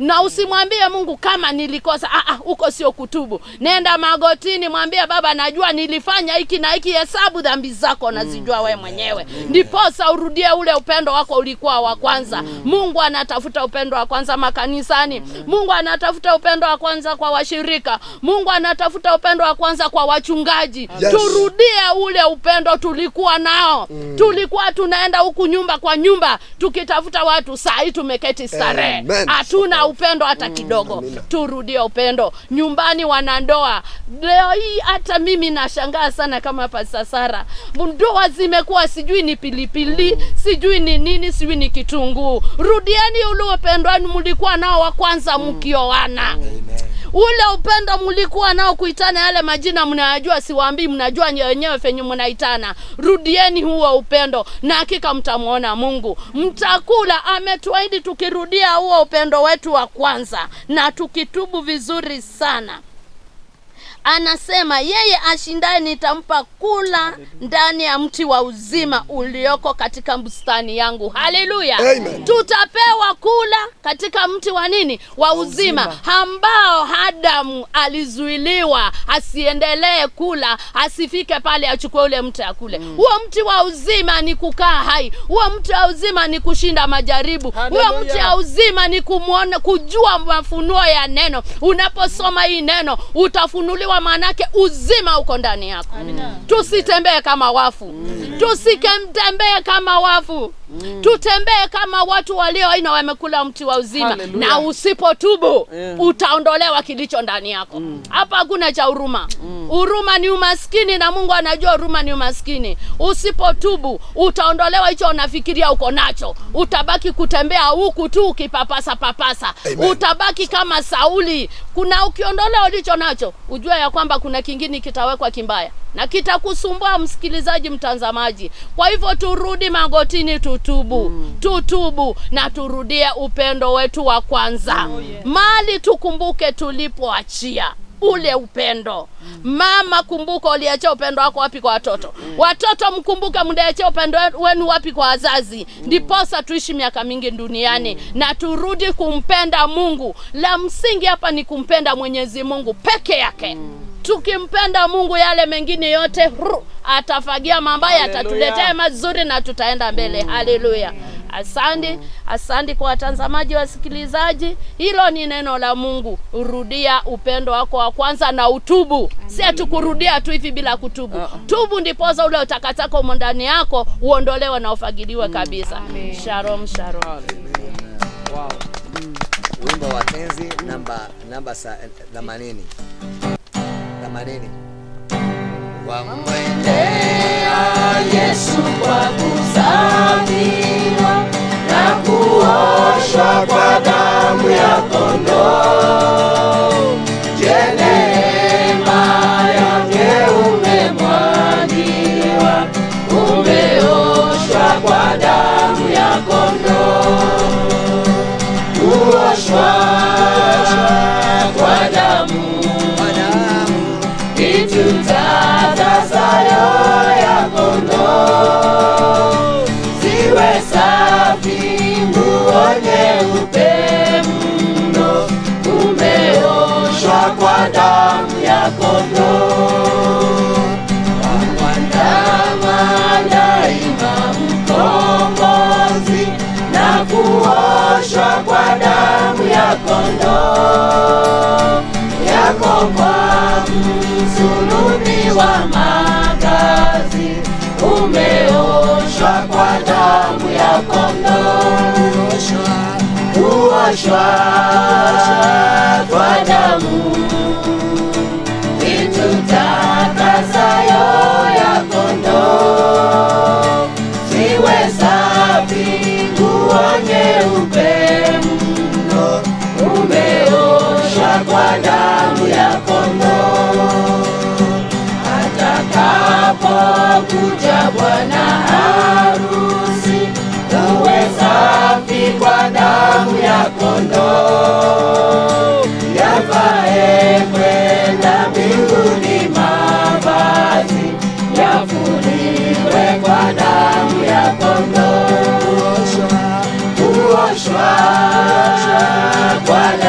Speaker 7: Na usimwambie Mungu kama nilikosa. Ah ah, uko sio kutubu. Nenda magotini, mwambie Baba, najua nilifanya hiki na hiki, hesabu dhambi zako nazijua wewe mwenyewe. Ndiposa urudie ule upendo wako ulikuwa wa kwanza. Mungu anatafuta upendo wa kwanza makanisani. Mungu anatafuta upendo wa kwanza kwa washirika. Mungu anatafuta upendo wa kwanza kwa wachungaji. Yes. Turudie ule upendo tulikuwa nao. Mm. Tulikuwa tunaenda huku nyumba kwa nyumba tukitafuta watu, saa hii tumeketi starehe. Hatuna upendo hata kidogo. Mm. Turudie upendo. Nyumbani wanandoa. Leo hii hata mimi nashangaa sana kama Pastor Sara. Ndoa zimekuwa sijui ni pilipili, sijui ni nini, sijui ni kitunguu. Rudieni ule upendo mlikuwa nao wa kwanza mkioana. Ule upendo mlikuwa nao kuitana yale majina mnayajua, siwaambii, mnajua wenyewe fenye mnaitana. Rudieni huo upendo na hakika mtamuona Mungu. Mtakula. Ametuahidi tukirudia huo upendo wetu wa kwanza na tukitubu vizuri sana. Anasema yeye ashindaye nitampa kula ndani ya mti wa uzima ulioko katika bustani yangu. Haleluya. Tutapewa kula katika mti wa nini? Wa uzima, ambao Adamu alizuiliwa asiendelee kula, asifike pale achukue ule mti akule. Huo mm. mti wa uzima ni kukaa hai. Huo mti wa uzima ni kushinda majaribu. Huo mti wa uzima ni kumuona, kujua mafunuo ya neno. Unaposoma hii neno utafunuliwa, manake uzima uko ndani yako. Amina. Tusitembee kama wafu. Mm. Tusikemtembee kama wafu. Mm. Tutembee kama watu walio ina wamekula mti wa uzima. Hallelujah. Na usipotubu yeah. utaondolewa kilicho ndani yako. Mm. Hapa hakuna cha huruma. Mm. Huruma ni umaskini na Mungu anajua huruma ni umaskini. Usipotubu utaondolewa hicho unafikiria uko nacho. Utabaki kutembea huku tu ukipapasa papasa. Amen. Utabaki kama Sauli. Kuna ukiondolewa ulicho nacho, ujue ya kwamba kuna kingine kitawekwa kimbaya na kitakusumbua msikilizaji, mtazamaji. Kwa hivyo turudi magotini, tutubu. Mm. Tutubu na turudie upendo wetu wa kwanza. Oh, yeah. Mali tukumbuke tulipoachia ule upendo. Mm. Mama, kumbuka uliacha upendo wako wapi kwa watoto. Mm. Watoto mkumbuke mliacha upendo wenu wapi kwa wazazi. Mm. Ndiposa tuishi miaka mingi duniani. Mm. Na turudi kumpenda Mungu. La msingi hapa ni kumpenda Mwenyezi Mungu peke yake. Mm. Tukimpenda Mungu, yale mengine yote ru, atafagia mambaya, atatuletea mazuri na tutaenda mbele. Mm. Haleluya. Asante, asante kwa watazamaji, wasikilizaji. Hilo ni neno la Mungu. Urudia upendo wako wa kwanza na utubu. Si atukurudia tu hivi bila kutubu. Uh -uh. Tubu ndiposa ule utakataka umo ndani yako uondolewe na ufagiliwe kabisa. Amen. Shalom, shalom.
Speaker 3: Wow. Mm. Wimbo wa tenzi namba namba themanini. themanini. Wamwendea Yesu kwa kusafiwa na kuoshwa kwa damu ya kondoo. Je, neema yake umemwagiwa, umeoshwa kwa damu ya kondoo. Kuoshwa kwa damu itutakasayo ya kondoo. Ziwe safi nguo nyeupe mno, umeoshwa kwa damu ya kondoo. Wamwandama daima mkombozi na kuoshwa kwa damu ya kondoo. Yako kwa msuluni wa magazi, umeoshwa kwa damu ya kondoo. Kuoshwa kwa damu itutakasayo ya kondoo. Ziwe safi nguo nyeupe mno, umeoshwa kwa damu ya kondoo. Atakapokuja bwana harusi, uwe safi kwa damu ya kondoo. Yafae kwenda mbinguni mavazi, yafuliwe kwa damu ya kondoo. Kuoshwa kwa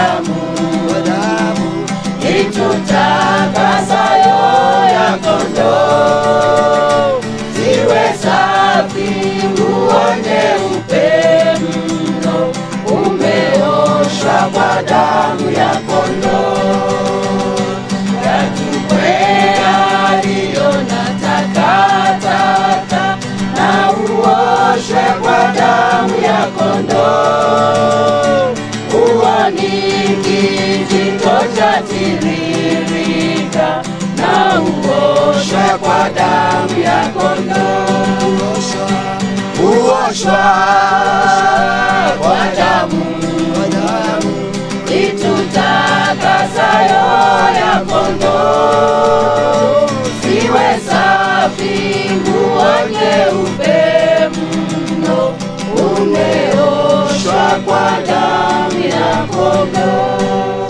Speaker 8: ya kondoo,
Speaker 2: Uoshwa
Speaker 8: kwa damu itutakasayo ya kondoo, siwe safi nguo nyeupe mno, umeoshwa kwa damu ya kondoo.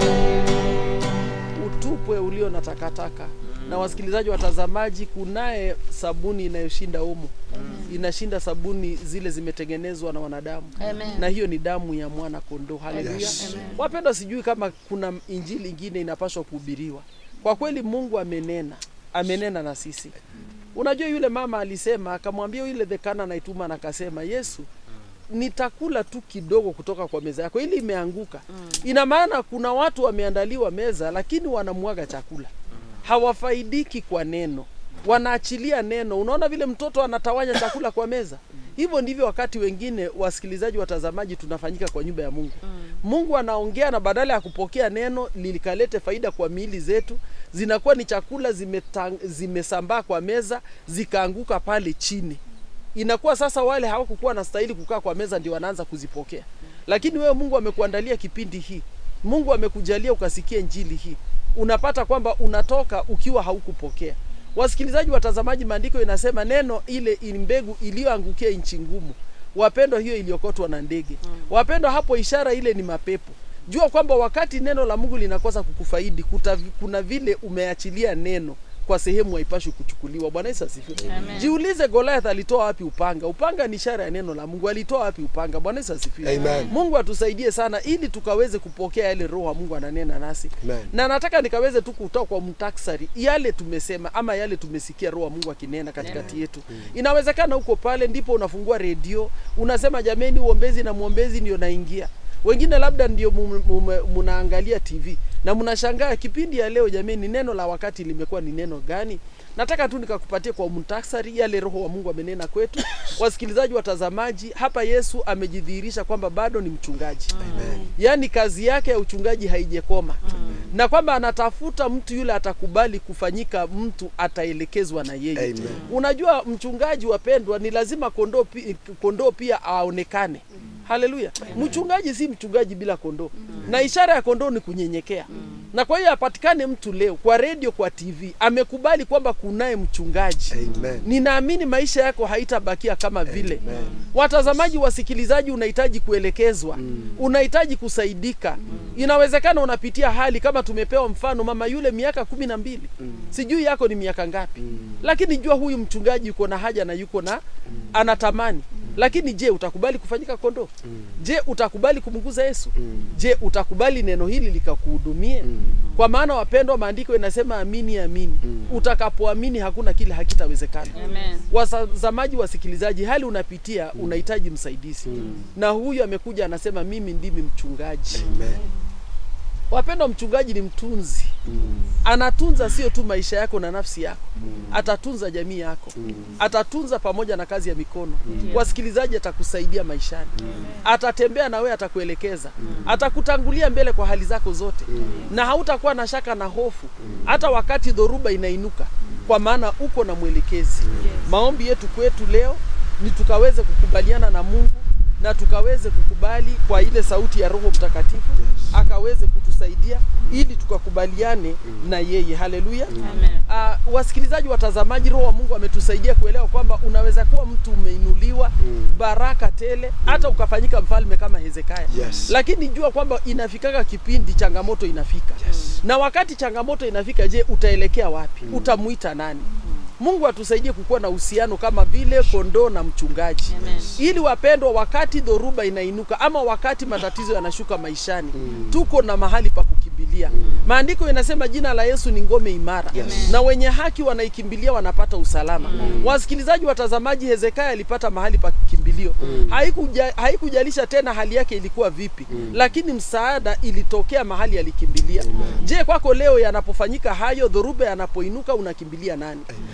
Speaker 1: Utupwe ulio na takataka. Na wasikilizaji watazamaji, kunaye sabuni inayoshinda omo. Inashinda sabuni zile zimetengenezwa na wanadamu.
Speaker 7: Amen.
Speaker 1: Na hiyo ni damu ya mwana kondoo. Haleluya.
Speaker 2: Yes.
Speaker 1: Wapendwa, sijui kama kuna injili ingine inapaswa kuhubiriwa. Kwa kweli Mungu amenena. Amenena na sisi. Unajua yule mama alisema, akamwambia yule the Canaanite woman, akasema, Yesu, nitakula tu kidogo kutoka kwa meza yako, ili imeanguka. Ina maana kuna watu wameandaliwa meza lakini wanamwaga chakula. Hawafaidiki kwa neno, wanaachilia neno. Unaona vile mtoto anatawanya chakula kwa meza. Hivyo ndivyo wakati wengine wasikilizaji watazamaji tunafanyika kwa nyumba ya Mungu. Mungu anaongea na badala ya kupokea neno lilikalete faida kwa miili zetu, zinakuwa ni chakula zimesambaa kwa meza, zikaanguka pale chini. Inakuwa sasa wale hawakukuwa na stahili kukaa kwa meza ndio wanaanza kuzipokea. Lakini wewe Mungu amekuandalia kipindi hii. Mungu amekujalia ukasikie injili hii. Unapata kwamba unatoka ukiwa haukupokea. Wasikilizaji watazamaji, maandiko inasema neno ile mbegu iliyoangukia nchi ngumu, wapendwa, hiyo iliokotwa na ndege. Mm. Wapendwa, hapo ishara ile ni mapepo. Jua kwamba wakati neno la Mungu linakosa kukufaidi, kuta, kuna vile umeachilia neno kwa sehemu haipaswi kuchukuliwa. Bwana Yesu asifiwe. Jiulize, Goliath alitoa wapi upanga? Upanga ni ishara ya neno la Mungu. Alitoa wapi upanga? Bwana Yesu asifiwe. Mungu atusaidie sana ili tukaweze kupokea yale roho Mungu ananena nasi. Amen. Na nataka nikaweze tu kutoa kwa mtaksari yale tumesema ama yale tumesikia roho Mungu akinena katikati yetu. Mm. Inawezekana huko pale ndipo unafungua redio, unasema jameni, uombezi na muombezi ndio naingia. Wengine labda ndio munaangalia T V na mnashangaa kipindi ya leo, jameni, neno la wakati limekuwa ni neno gani? Nataka tu nikakupatie kwa mtaksari yale roho wa Mungu amenena kwetu. Wasikilizaji watazamaji, hapa Yesu amejidhihirisha kwamba bado ni mchungaji. Amen. Yaani kazi yake ya uchungaji haijekoma. Amen. Na kwamba anatafuta mtu yule atakubali kufanyika mtu ataelekezwa na yeye. Amen. Unajua mchungaji, wapendwa, ni lazima kondoo pi, kondoo pia aonekane. Haleluya. Mchungaji si mchungaji bila kondoo. Mm. Na ishara ya kondoo ni kunyenyekea. Mm. Na kwa hiyo apatikane mtu leo kwa radio, kwa T V, amekubali kwamba kunaye mchungaji. Amen. Ninaamini maisha yako haitabakia kama vile. Amen. Watazamaji, wasikilizaji, unahitaji kuelekezwa. Mm. Unahitaji kusaidika. Mm. Inawezekana unapitia hali kama tumepewa mfano mama yule miaka kumi na mbili. Mm. Sijui yako ni miaka ngapi. Mm. Lakini jua huyu mchungaji yuko na haja na yuko na mm. anatamani. Mm. Lakini je, utakubali kufanyika kondoo? Mm. Je, utakubali kumguza Yesu? Mm. Je, utakubali neno hili likakuhudumie? Mm. Kwa maana wapendwa, maandiko inasema amini amini. Mm. Utakapoamini hakuna kile hakitawezekana. Amen. Watazamaji, wasikilizaji, hali unapitia, mm. unahitaji msaidizi. Mm. Na huyu amekuja anasema mimi ndimi mchungaji. Amen. Wapendwa, mchungaji ni mtunzi. Mm. Anatunza sio tu maisha yako na nafsi yako. Mm. Atatunza jamii yako. Mm. Atatunza pamoja na kazi ya mikono. Mm. Wasikilizaji, atakusaidia maishani. Mm. Atatembea na wewe, atakuelekeza. Mm. Atakutangulia mbele kwa hali zako zote. Mm. Na hautakuwa na shaka na hofu. Mm. Hata wakati dhoruba inainuka. Mm. Kwa maana uko na mwelekezi. Mm. Yes. Maombi yetu kwetu leo ni tukaweze kukubaliana na Mungu na tukaweze kukubali kwa ile sauti ya Roho Mtakatifu. Yes. Akaweze kutusaidia ili tukakubaliane mm. na yeye. Haleluya. Amen. Uh, wasikilizaji watazamaji, Roho wa Mungu ametusaidia kuelewa kwamba unaweza kuwa mtu umeinuliwa, mm. baraka tele, mm. hata ukafanyika mfalme kama Hezekia. Yes. Lakini jua kwamba inafikaka kipindi changamoto inafika. Yes. Na wakati changamoto inafika, je, utaelekea wapi? Mm. Utamuita nani? Mm. Mungu atusaidie kukuwa na uhusiano kama vile kondoo na mchungaji. Amen. Ili wapendwa, wakati dhoruba inainuka ama wakati matatizo yanashuka maishani, mm. tuko na mahali pa kukimbilia. Mm. Maandiko inasema jina la Yesu ni ngome imara. Yes. Na wenye haki wanaikimbilia wanapata usalama. Mm. Wasikilizaji watazamaji, Hezekia alipata mahali pa kukimbilio. Mm. Haikuja, haikujalisha tena hali yake ilikuwa vipi. Mm. Lakini msaada ilitokea mahali alikimbilia. Amen. Je, kwako leo yanapofanyika hayo, dhoruba yanapoinuka, unakimbilia nani? Amen.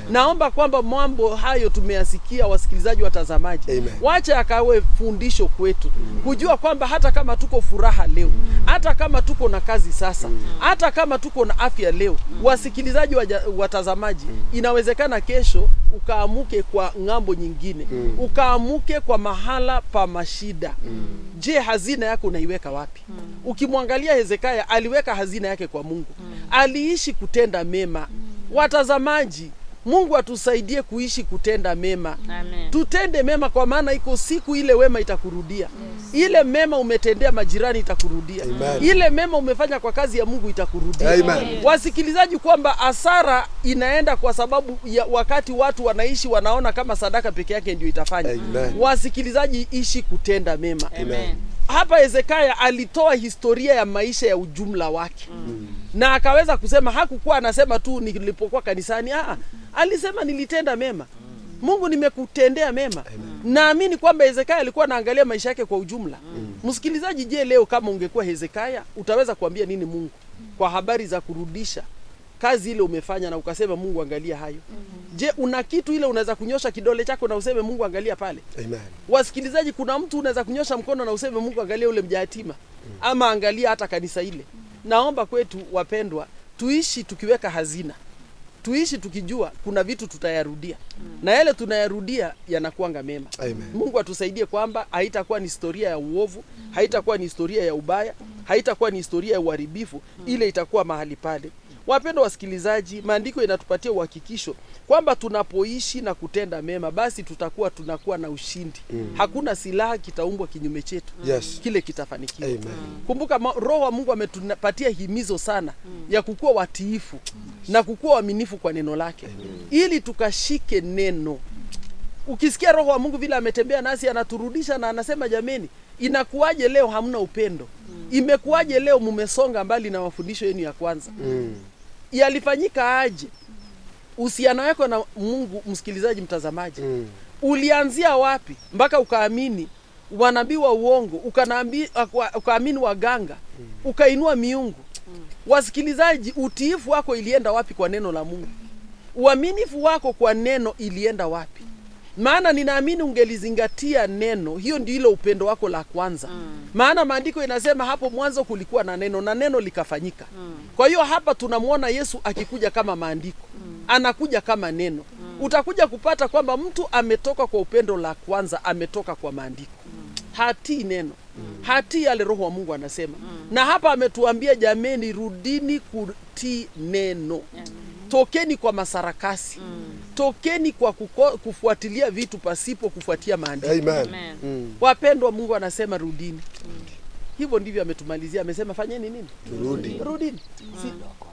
Speaker 1: Naomba kwamba mambo hayo tumeyasikia, wasikilizaji, watazamaji.
Speaker 2: Amen.
Speaker 1: Wacha akawe fundisho kwetu. Kujua kwamba hata kama tuko furaha leo, hata kama tuko na kazi sasa, hata kama tuko na afya leo, wasikilizaji, watazamaji, inawezekana kesho ukaamuke kwa ngambo nyingine. Ukaamuke kwa mahala pa mashida. Je, hazina yako unaiweka wapi? Ukimwangalia Hezekia, aliweka hazina yake kwa Mungu. Aliishi kutenda mema. Watazamaji, Mungu atusaidie kuishi kutenda mema.
Speaker 7: Amen.
Speaker 1: Tutende mema, kwa maana iko siku ile wema itakurudia. Yes. Ile mema umetendea majirani itakurudia. Amen. Ile mema umefanya kwa kazi ya Mungu itakurudia.
Speaker 2: Amen.
Speaker 1: Wasikilizaji, kwamba hasara inaenda kwa sababu ya wakati watu wanaishi wanaona kama sadaka peke yake ndio itafanya.
Speaker 2: Amen.
Speaker 1: Wasikilizaji, ishi kutenda mema.
Speaker 7: Amen.
Speaker 1: Hapa Hezekia alitoa historia ya maisha ya ujumla wake. Mm. Na akaweza kusema, hakukuwa anasema tu nilipokuwa kanisani, ah, alisema nilitenda mema. Mm. Mungu, nimekutendea mema. Naamini kwamba Hezekia alikuwa anaangalia maisha yake kwa ujumla. Msikilizaji, mm. je, leo kama ungekuwa Hezekia, utaweza kuambia nini Mungu kwa habari za kurudisha kazi ile umefanya na ukasema Mungu angalia hayo? Mm -hmm. Je, una kitu ile unaweza kunyosha kidole chako na useme Mungu angalia pale?
Speaker 2: Amen.
Speaker 1: Wasikilizaji, kuna mtu unaweza kunyosha mkono na useme Mungu angalia ule mjayatima, mm. ama angalia hata kanisa ile. Mm. Naomba kwetu, wapendwa, tuishi tukiweka hazina. Tuishi tukijua kuna vitu tutayarudia. Mm. Na yale tunayarudia yanakuanga mema. Amen. Mungu atusaidie kwamba haitakuwa ni historia ya uovu, mm. haitakuwa ni historia ya ubaya, mm. haitakuwa ni historia ya uharibifu, mm. ile itakuwa mahali pale. Wapendwa wasikilizaji, maandiko inatupatia uhakikisho kwamba tunapoishi na kutenda mema, basi tutakuwa tunakuwa na ushindi. Mm. Hakuna silaha kitaumbwa kinyume chetu.
Speaker 2: Yes.
Speaker 1: Kile kitafanikiwa.
Speaker 2: Amen.
Speaker 1: Kumbuka Roho wa Mungu ametupatia himizo sana, mm. ya kukuwa watiifu, mm. na kukuwa waaminifu kwa neno lake. Amen. Ili tukashike neno. Ukisikia Roho wa Mungu vile ametembea nasi, anaturudisha na anasema, jameni, inakuwaje leo hamna upendo? Mm. Imekuwaje leo mumesonga mbali na mafundisho yenu ya kwanza? Mm. Yalifanyika aje? Uhusiano wako na Mungu, msikilizaji, mtazamaji, mm. ulianzia wapi mpaka ukaamini wanabii wa uongo, ukanaambi ukaamini waganga, mm. ukainua miungu? Mm. Wasikilizaji, utiifu wako ilienda wapi kwa neno la Mungu? Uaminifu wako kwa neno ilienda wapi? Maana ninaamini ungelizingatia neno, hiyo ndio ile upendo wako la kwanza. Mm. Maana maandiko inasema hapo mwanzo kulikuwa na neno na neno likafanyika. Mm. Kwa hiyo hapa tunamuona Yesu akikuja kama maandiko. Mm. Anakuja kama neno. Mm. Utakuja kupata kwamba mtu ametoka kwa upendo la kwanza, ametoka kwa maandiko. Mm. Hatii neno. Mm. Hatii yale Roho wa Mungu anasema. Mm. Na hapa ametuambia, jameni, rudini kutii neno. Mm. Tokeni kwa masarakasi. Mm. Tokeni kwa kuko, kufuatilia vitu pasipo kufuatia maandiko.
Speaker 2: Amen.
Speaker 7: Amen.
Speaker 2: Mm.
Speaker 1: Wapendwa, Mungu anasema rudini. Mm. Hivyo ndivyo ametumalizia. Amesema fanyeni nini?
Speaker 2: Rudi.
Speaker 1: Rudini. Si,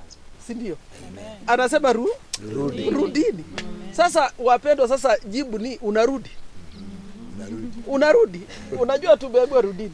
Speaker 1: si ndio? Anasema ru, rudi. Rudini. Amen. Sasa wapendwa, sasa jibu ni unarudi. Unarudi. Unarudi. Unajua tumeambiwa rudini.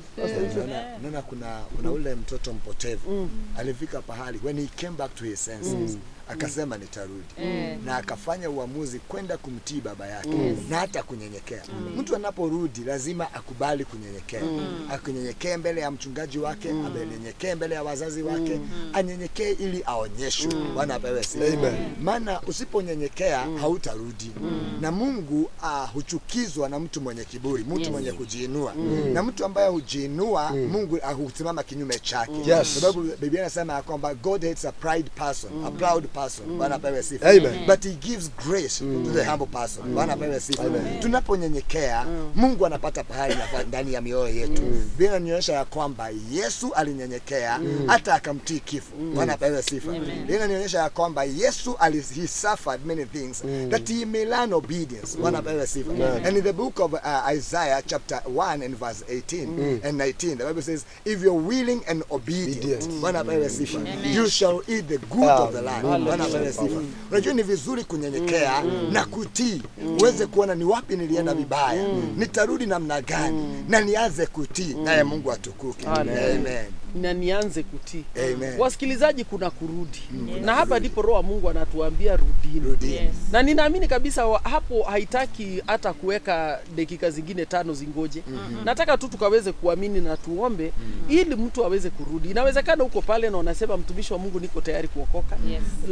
Speaker 3: Nana kuna kuna ule mtoto mpotevu. Mm. Alifika pahali when he came back to his senses. Mm. Akasema nitarudi. Mm. Na akafanya uamuzi kwenda kumtii baba yake. Mm. Na hata kunyenyekea. Mm. Mtu anaporudi lazima akubali kunyenyekea. Mm. Akunyenyekee mbele ya mchungaji wake, mm. anyenyekee mbele ya wazazi wake, mm. anyenyekee ili aonyeshwe. Mm. Bwana apewe sifa. Maana usiponyenyekea, mm. hautarudi. Mm. Na Mungu uh, huchukizwa na mtu mwenye kiburi, mtu yes. mwenye kujiinua. Mm. Na mtu ambaye hujiinua, mm. Mungu husimama uh, kinyume chake.
Speaker 2: Yes.
Speaker 3: Sababu Biblia inasema kwamba God hates a pride person, mm. a proud person. Mm. Bwana apewe sifa.
Speaker 2: Amen.
Speaker 3: But he gives grace, mm. to the humble person. Mm. Bwana apewe sifa. Tunaponyenyekea, mm. Mungu anapata pahali ndani ya mioyo yetu. Mm. Biblia inaonyesha ya kwamba Yesu alinyenyekea, mm. hata akamtii kifo. Mm. Bwana apewe sifa. Biblia inaonyesha ya kwamba Yesu ali he suffered many things, mm. that he may learn obedience. Bwana apewe sifa. And in the book of uh, Isaiah chapter one and verse eighteen, mm. and nineteen, the Bible says, if you're willing and obedient, Bwana apewe sifa, you shall eat the good of the land. Bwana apewe sifa. Unajua ni vizuri kunyenyekea, mm. na kutii, mm. uweze kuona ni wapi nilienda vibaya, mm. nitarudi namna gani, mm. na nianze kutii, mm. naye Mungu atukuke. Amen. Amen.
Speaker 1: Na nianze kutii.
Speaker 3: Amen.
Speaker 1: Wasikilizaji, kuna kurudi. Mm. Yes. Na hapa ndipo Roho wa Mungu anatuambia rudini. Rudini. Yes. Na ninaamini kabisa wa, hapo haitaki hata kuweka dakika zingine tano zingoje. Mm -hmm. Nataka tu tukaweze kuamini na tuombe, mm -hmm. ili mtu aweze kurudi. Inawezekana uko pale na unasema, mtumishi wa Mungu, niko tayari kuokoka. Yes.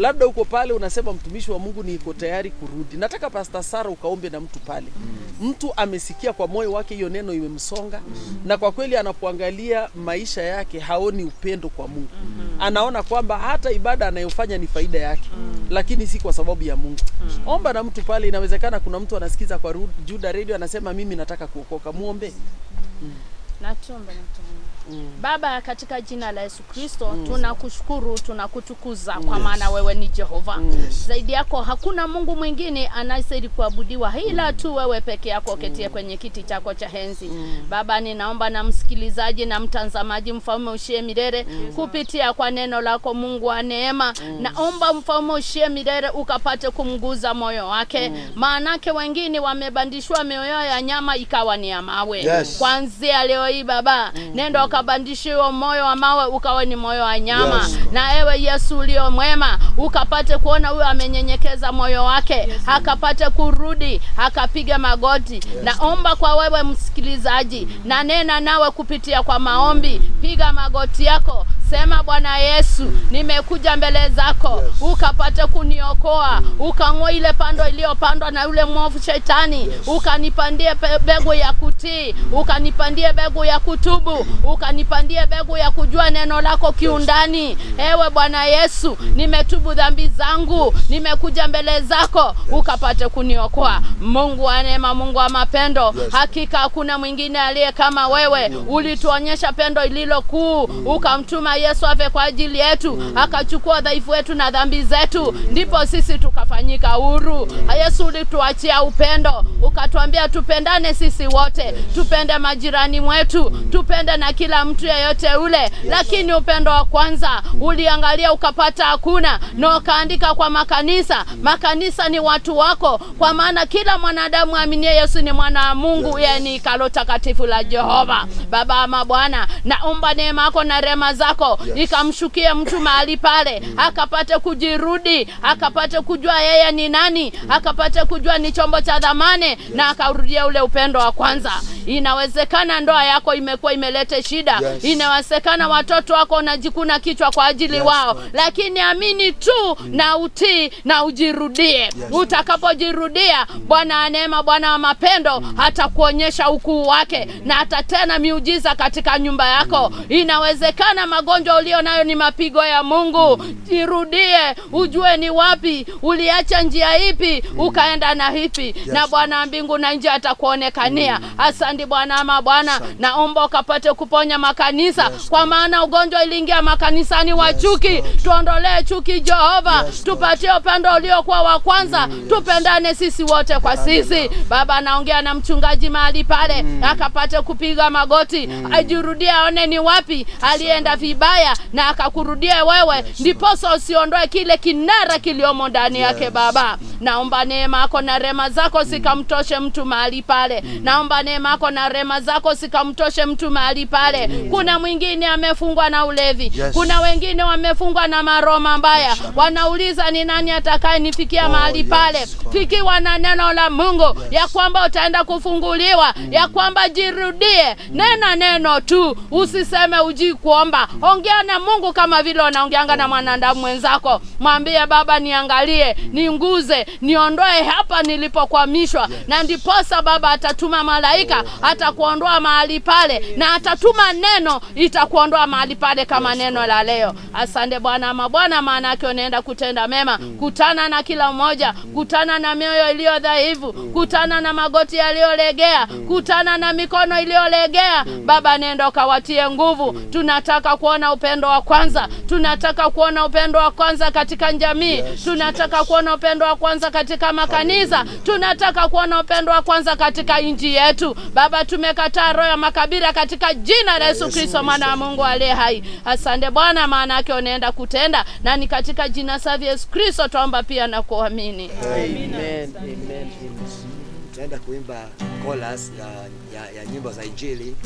Speaker 1: Labda uko pale unasema mtumishi wa Mungu niko tayari kurudi. Nataka Pastor Sara ukaombe na mtu pale. Mm. Mtu amesikia kwa moyo wake hiyo neno imemsonga, mm. na kwa kweli anapoangalia maisha yake haoni upendo kwa Mungu. Mm. Anaona kwamba hata ibada anayofanya ni faida yake, mm. lakini si kwa sababu ya Mungu. Mm. Omba na mtu pale. Inawezekana kuna mtu anasikiza kwa Juda Radio anasema mimi nataka kuokoka, muombe. Mm.
Speaker 7: Natomba natomba. Mm. Baba, katika jina la Yesu Kristo, mm. tunakushukuru, tunakutukuza mm. kwa maana wewe ni Jehova. Mm. Zaidi yako hakuna Mungu mwingine anayestahili kuabudiwa ila mm. tu wewe peke yako ketie mm. kwenye kiti chako cha enzi. Mm. Baba, ninaomba na msikilizaji na mtazamaji, Mfalme ushie milele mm. kupitia kwa neno lako Mungu wa neema. Mm. Naomba Mfalme ushie milele ukapate kumguza moyo wake. Mm. Maanake wengine wamebandishwa mioyo ya nyama ikawa ni ya mawe. Yes. Kuanzia leo hii Baba, mm. nendo ukabandishiwa moyo wa mawe ukawa ni moyo wa nyama. Yes. Na ewe Yesu ulio mwema, ukapate kuona huyo amenyenyekeza moyo wake, yes. akapate kurudi, akapiga magoti. Yes. Naomba kwa wewe msikilizaji, mm. na nena nawe kupitia kwa maombi, piga magoti yako. Sema, Bwana Yesu, nimekuja mbele zako, yes. ukapate kuniokoa, mm. ukang'oa ile pando iliyopandwa na yule mwovu shetani, yes. ukanipandie begu ya kutii, ukanipandie begu ya kutubu, ukanipandie begu ya kujua neno lako kiundani. Yes. Ewe Bwana Yesu, nimetubu dhambi zangu, nimekuja mbele zako, ukapate kuniokoa. Mungu wa neema, Mungu wa mapendo, yes. hakika hakuna mwingine aliye kama wewe. Ulituonyesha pendo ililo kuu, ukamtuma Yesu afe kwa ajili yetu, mm. akachukua dhaifu wetu na dhambi zetu, mm. ndipo sisi tukafanyika huru. Mm. Yesu ulituachia upendo, ukatuambia tupendane sisi wote, yes. tupende majirani mwetu, mm. tupende na kila mtu yeyote ule. Yes. Lakini upendo wa kwanza uliangalia ukapata hakuna, na ukaandika kwa makanisa. Makanisa ni watu wako, kwa maana kila mwanadamu aminie Yesu ni mwana wa Mungu, yeye ni hekalu takatifu la Jehova. Baba ama Bwana, naomba neema yako na rehema zako, yes. ikamshukia mtu mahali pale, mm. akapate kujirudi, akapate kujua yeye ni nani, mm. akapate kujua ni chombo cha dhamani, yes. na akarudia ule upendo wa kwanza. Inawezekana ndoa yako imekuwa imeleta shida, yes. inawezekana watoto wako unajikuna kichwa kwa ajili, yes. wao, lakini amini tu, mm. na utii na ujirudie. Yes. Utakapojirudia, mm. Bwana neema, Bwana wa mapendo, mm. atakuonyesha ukuu wake, mm. na atatena miujiza katika nyumba yako. Mm. Inawezekana magonjwa ulio nayo ni mapigo ya Mungu. Mm. Jirudie, ujue ni wapi uliacha njia ipi, mm. ukaenda na hipi, yes. na Bwana mbingu na nje atakuonekania. Mm. Asante Bwana ama Bwana, naomba ukapate kuponya makanisa, yes. kwa maana ugonjwa iliingia makanisani wa chuki. Yes. Tuondolee chuki Jehova, yes. tupatie upendo uliokuwa wa kwanza. Mm. Yes. Tupendane sisi wote kwa sisi. Baba, naongea na mchungaji mahali pale, mm. akapate kupiga magoti, mm. ajirudie, aone ni wapi alienda vibaya na akakurudia wewe, yes. ndiposa usiondoe kile kinara kiliomo ndani yes. yake. Baba, naomba neema yako na rehema zako sikamtoshe mtu mahali pale. Mm. Naomba neema yako na rehema zako sikamtoshe mtu mahali pale. Mm. Kuna mwingine amefungwa na ulevi, yes. kuna wengine wamefungwa na maroma mbaya, yes. wanauliza ni nani atakaye nifikia oh, mahali pale. Yes. Fikiwa na neno la Mungu, yes. ya kwamba utaenda kufunguliwa, mm. ya kwamba jirudie, mm. nena neno tu, usiseme uji kuomba. Ongea na Mungu kama vile unaongeanga na mwanadamu mwenzako. Mwambie, Baba niangalie, ninguze, niondoe hapa nilipokwamishwa. Yes. Na ndiposa Baba atatuma malaika, oh, atakuondoa mahali pale, na atatuma neno itakuondoa mahali pale kama yes. neno la leo. Asante Bwana ama Bwana, maana yake unaenda kutenda mema. Mm. Kutana na kila mmoja, mm. kutana na mioyo iliyo dhaifu, mm. kutana na magoti yaliyolegea, mm. kutana na mikono iliyolegea. Mm. Baba, nenda kawatie nguvu. Mm. Tunataka kuona upendo wa kwanza. Tunataka kuona upendo wa kwanza katika jamii. Yes. Tunataka kuona upendo wa kwanza katika makanisa. Hallelujah. Tunataka kuona upendo wa kwanza katika nchi yetu. Baba, tumekataa roho ya makabila katika jina la Yesu Kristo mwana wa Mungu aliye hai. Asante Bwana, maana yake unaenda kutenda, na ni katika jina la Yesu Kristo tuomba pia na kuamini.
Speaker 1: Amen. Amen. Amen.
Speaker 3: Tutaenda kuimba chorus ya, ya, ya nyimbo za Injili.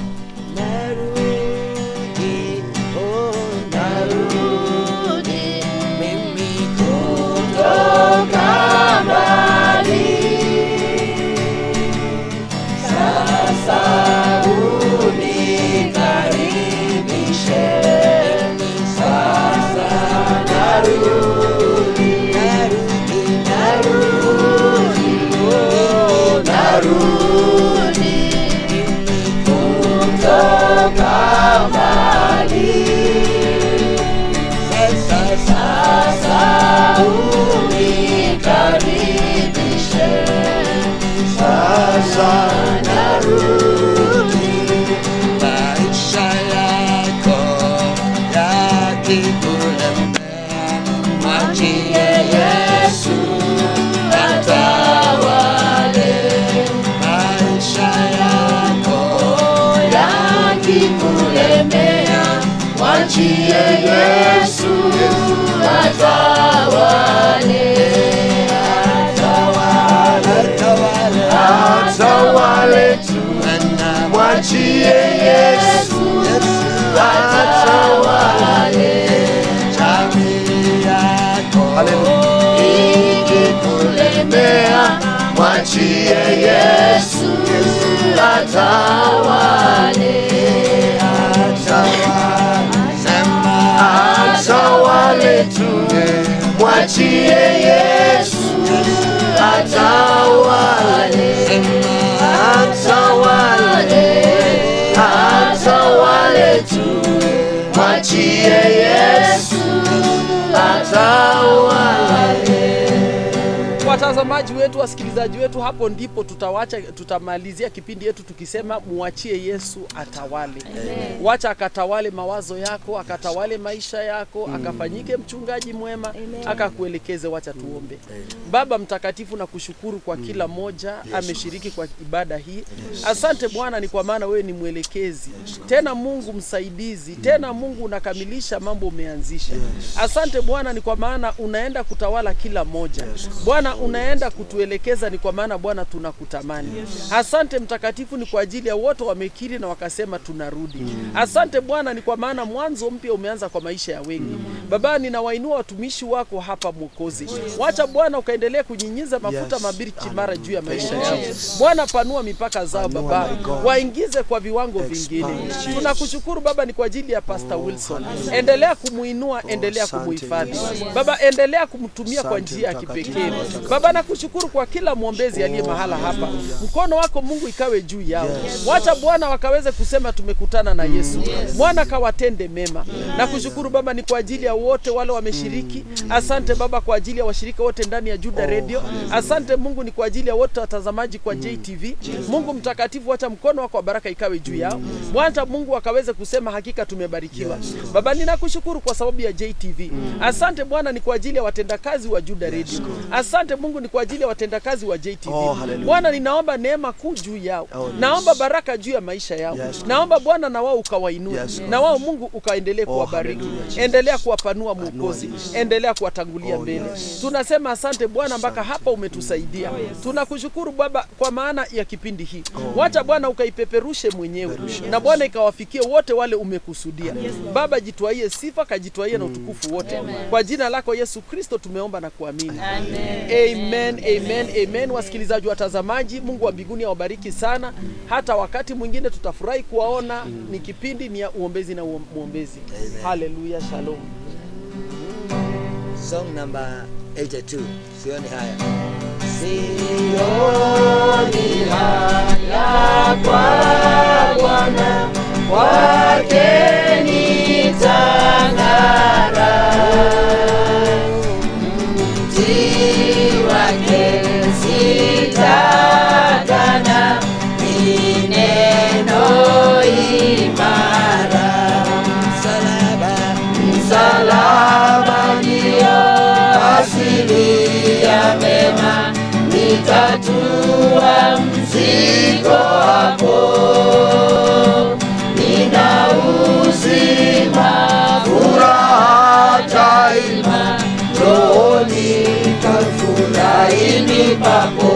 Speaker 8: Narudi, oh, narudi, mimi kutoka mbali. Sasa unikaribishe, sasa narudi.
Speaker 2: mwachie Yesu atawale. Jamii yako ikikulemea, mwachie Yesu atawale. Atawale tu, mwachie Yesu atawale. Atawale, atawale tu, mwachie Yesu atawale.
Speaker 1: Watazamaji wetu, wasikilizaji wetu, hapo ndipo tutawacha tutamalizia kipindi yetu tukisema muachie Yesu atawale. Amen. Wacha akatawale mawazo yako, akatawale maisha yako, mm. akafanyike mchungaji mwema, Amen. akakuelekeze. Wacha tuombe. Amen. Baba mtakatifu, na kushukuru kwa kila moja yes. ameshiriki kwa ibada hii. Yes. Asante Bwana, ni kwa maana wewe ni mwelekezi. Yes. Tena Mungu msaidizi. Mm. Tena Mungu unakamilisha mambo umeanzisha. Yes. Asante Bwana, ni kwa maana unaenda kutawala kila moja. Yes. Bwana unaenda kutuelekeza, ni kwa maana Bwana tunakutamani. Yes. Asante mtakatifu, ni kwa ajili ya wote wamekiri na wakasema tunarudi. Mm. Asante Bwana, ni kwa maana mwanzo mpya umeanza kwa maisha ya wengi. Mm. Baba, ninawainua watumishi wako hapa Mwokozi. Yes. Wacha Bwana ukaendelee kunyinyiza mafuta yes. mabichi mara juu ya maisha yao. Yes. Bwana panua mipaka zao Baba, waingize kwa viwango vingine. Yes. Tunakushukuru Baba, ni kwa ajili ya Pastor Wilson. Endelea kumuinua, endelea kumuhifadhi. Baba, endelea kumtumia kwa njia ya kipekee. Baba, nakushukuru kwa kila mwombezi aliye mahala hapa. Mkono wako Mungu ikawe juu yao. Yes. Wacha Bwana wakaweze kusema tumekutana na Yesu. Yes. Bwana kawatende mema. Yes. Nakushukuru Baba, ni kwa ajili ya wote wale wameshiriki. Asante Baba kwa ajili ya washirika wote ndani ya Juda Radio. Asante Mungu, ni kwa ajili ya wote watazamaji kwa J T V. Mungu mtakatifu, wacha mkono wako wa baraka ikawe juu yao. Bwana Mungu wakaweze kusema hakika tumebarikiwa. Baba, ninakushukuru kwa sababu ya J T V. Asante Bwana, ni kwa ajili ya watendakazi wa Juda Radio. Asante Mungu, ni kwa ajili ya watendakazi wa J T V. Oh, Bwana, ninaomba neema kuu juu yao. Oh, yes. Naomba baraka juu ya maisha yao. Yes. Naomba Bwana na wao ukawainue. Yes. Na wao Mungu ukaendelee kuwabariki. Oh, endelea kuwapanua Mwokozi. Endelea kuwatangulia oh, mbele. Yes. Tunasema asante Bwana mpaka hapa umetusaidia. Oh, yes. Tunakushukuru Baba kwa maana ya kipindi hii. Oh, wacha Bwana ukaipeperushe mwenyewe. Yes. Na Bwana ikawafikie wote wale umekusudia. Yes. Baba, jitwaie sifa, kajitwaie mm. na utukufu wote. Amen. Kwa jina lako Yesu Kristo tumeomba na kuamini. Amen. Amen, amen, amen. Wasikilizaji, watazamaji, Mungu wa mbinguni awabariki sana. Hata wakati mwingine tutafurahi kuwaona. Ni kipindi ni ya uombezi na muombezi. Hallelujah, shalom.
Speaker 8: Song number eighty-two. Sioni haya.
Speaker 2: Sioni haya kwa Bwana, kwake nitang'ara. Sitakana ni neno imara. Msalaba, msalaba ndio asili ya mema, nitatua mzigo wako. Nina uzima, furaha daima, rohoni kafurahini papo.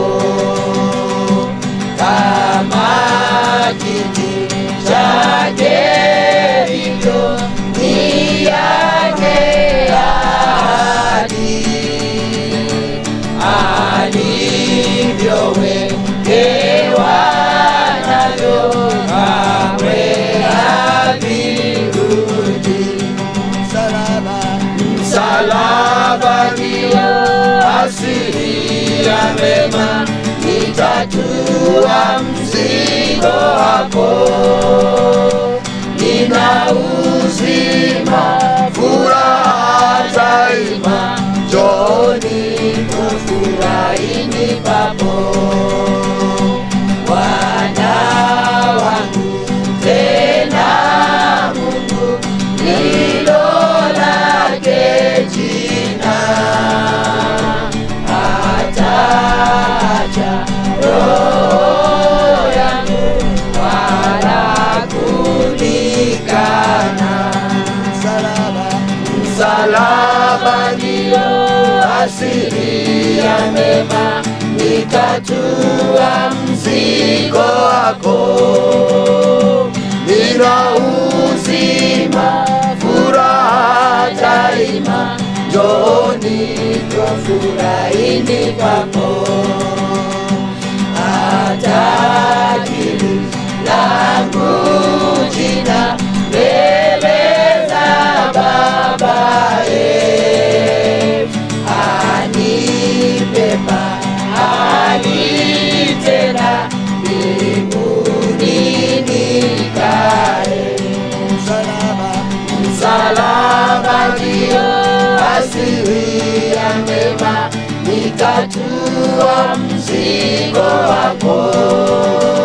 Speaker 2: Kama kiti cha Yeriko ni yake ahadi, alivyowekewa navyo kamwe havirudi. Msalaba, msalaba ndio asili ya mema, nitatua mzigo wako. Nina uzima, furaha daima, njooni tufurahini papo. Bwana wangu tena Mungu, ndilo lake jina. Ataacha roho yangu wala kulikana. Msalaba, msalaba ndio asili ya mema, nika nitatua mzigo wako. Nina uzima, furaha daima, njooni tufurahini kwako. Atajiri langu jina mbele za babaye, anibeba hadi tena mbinguni nikae. Msalaba, msalaba ndio asili ya mema, nitatua mzigo wako.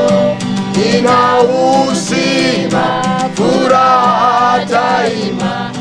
Speaker 2: Nina uzima, furaha daima,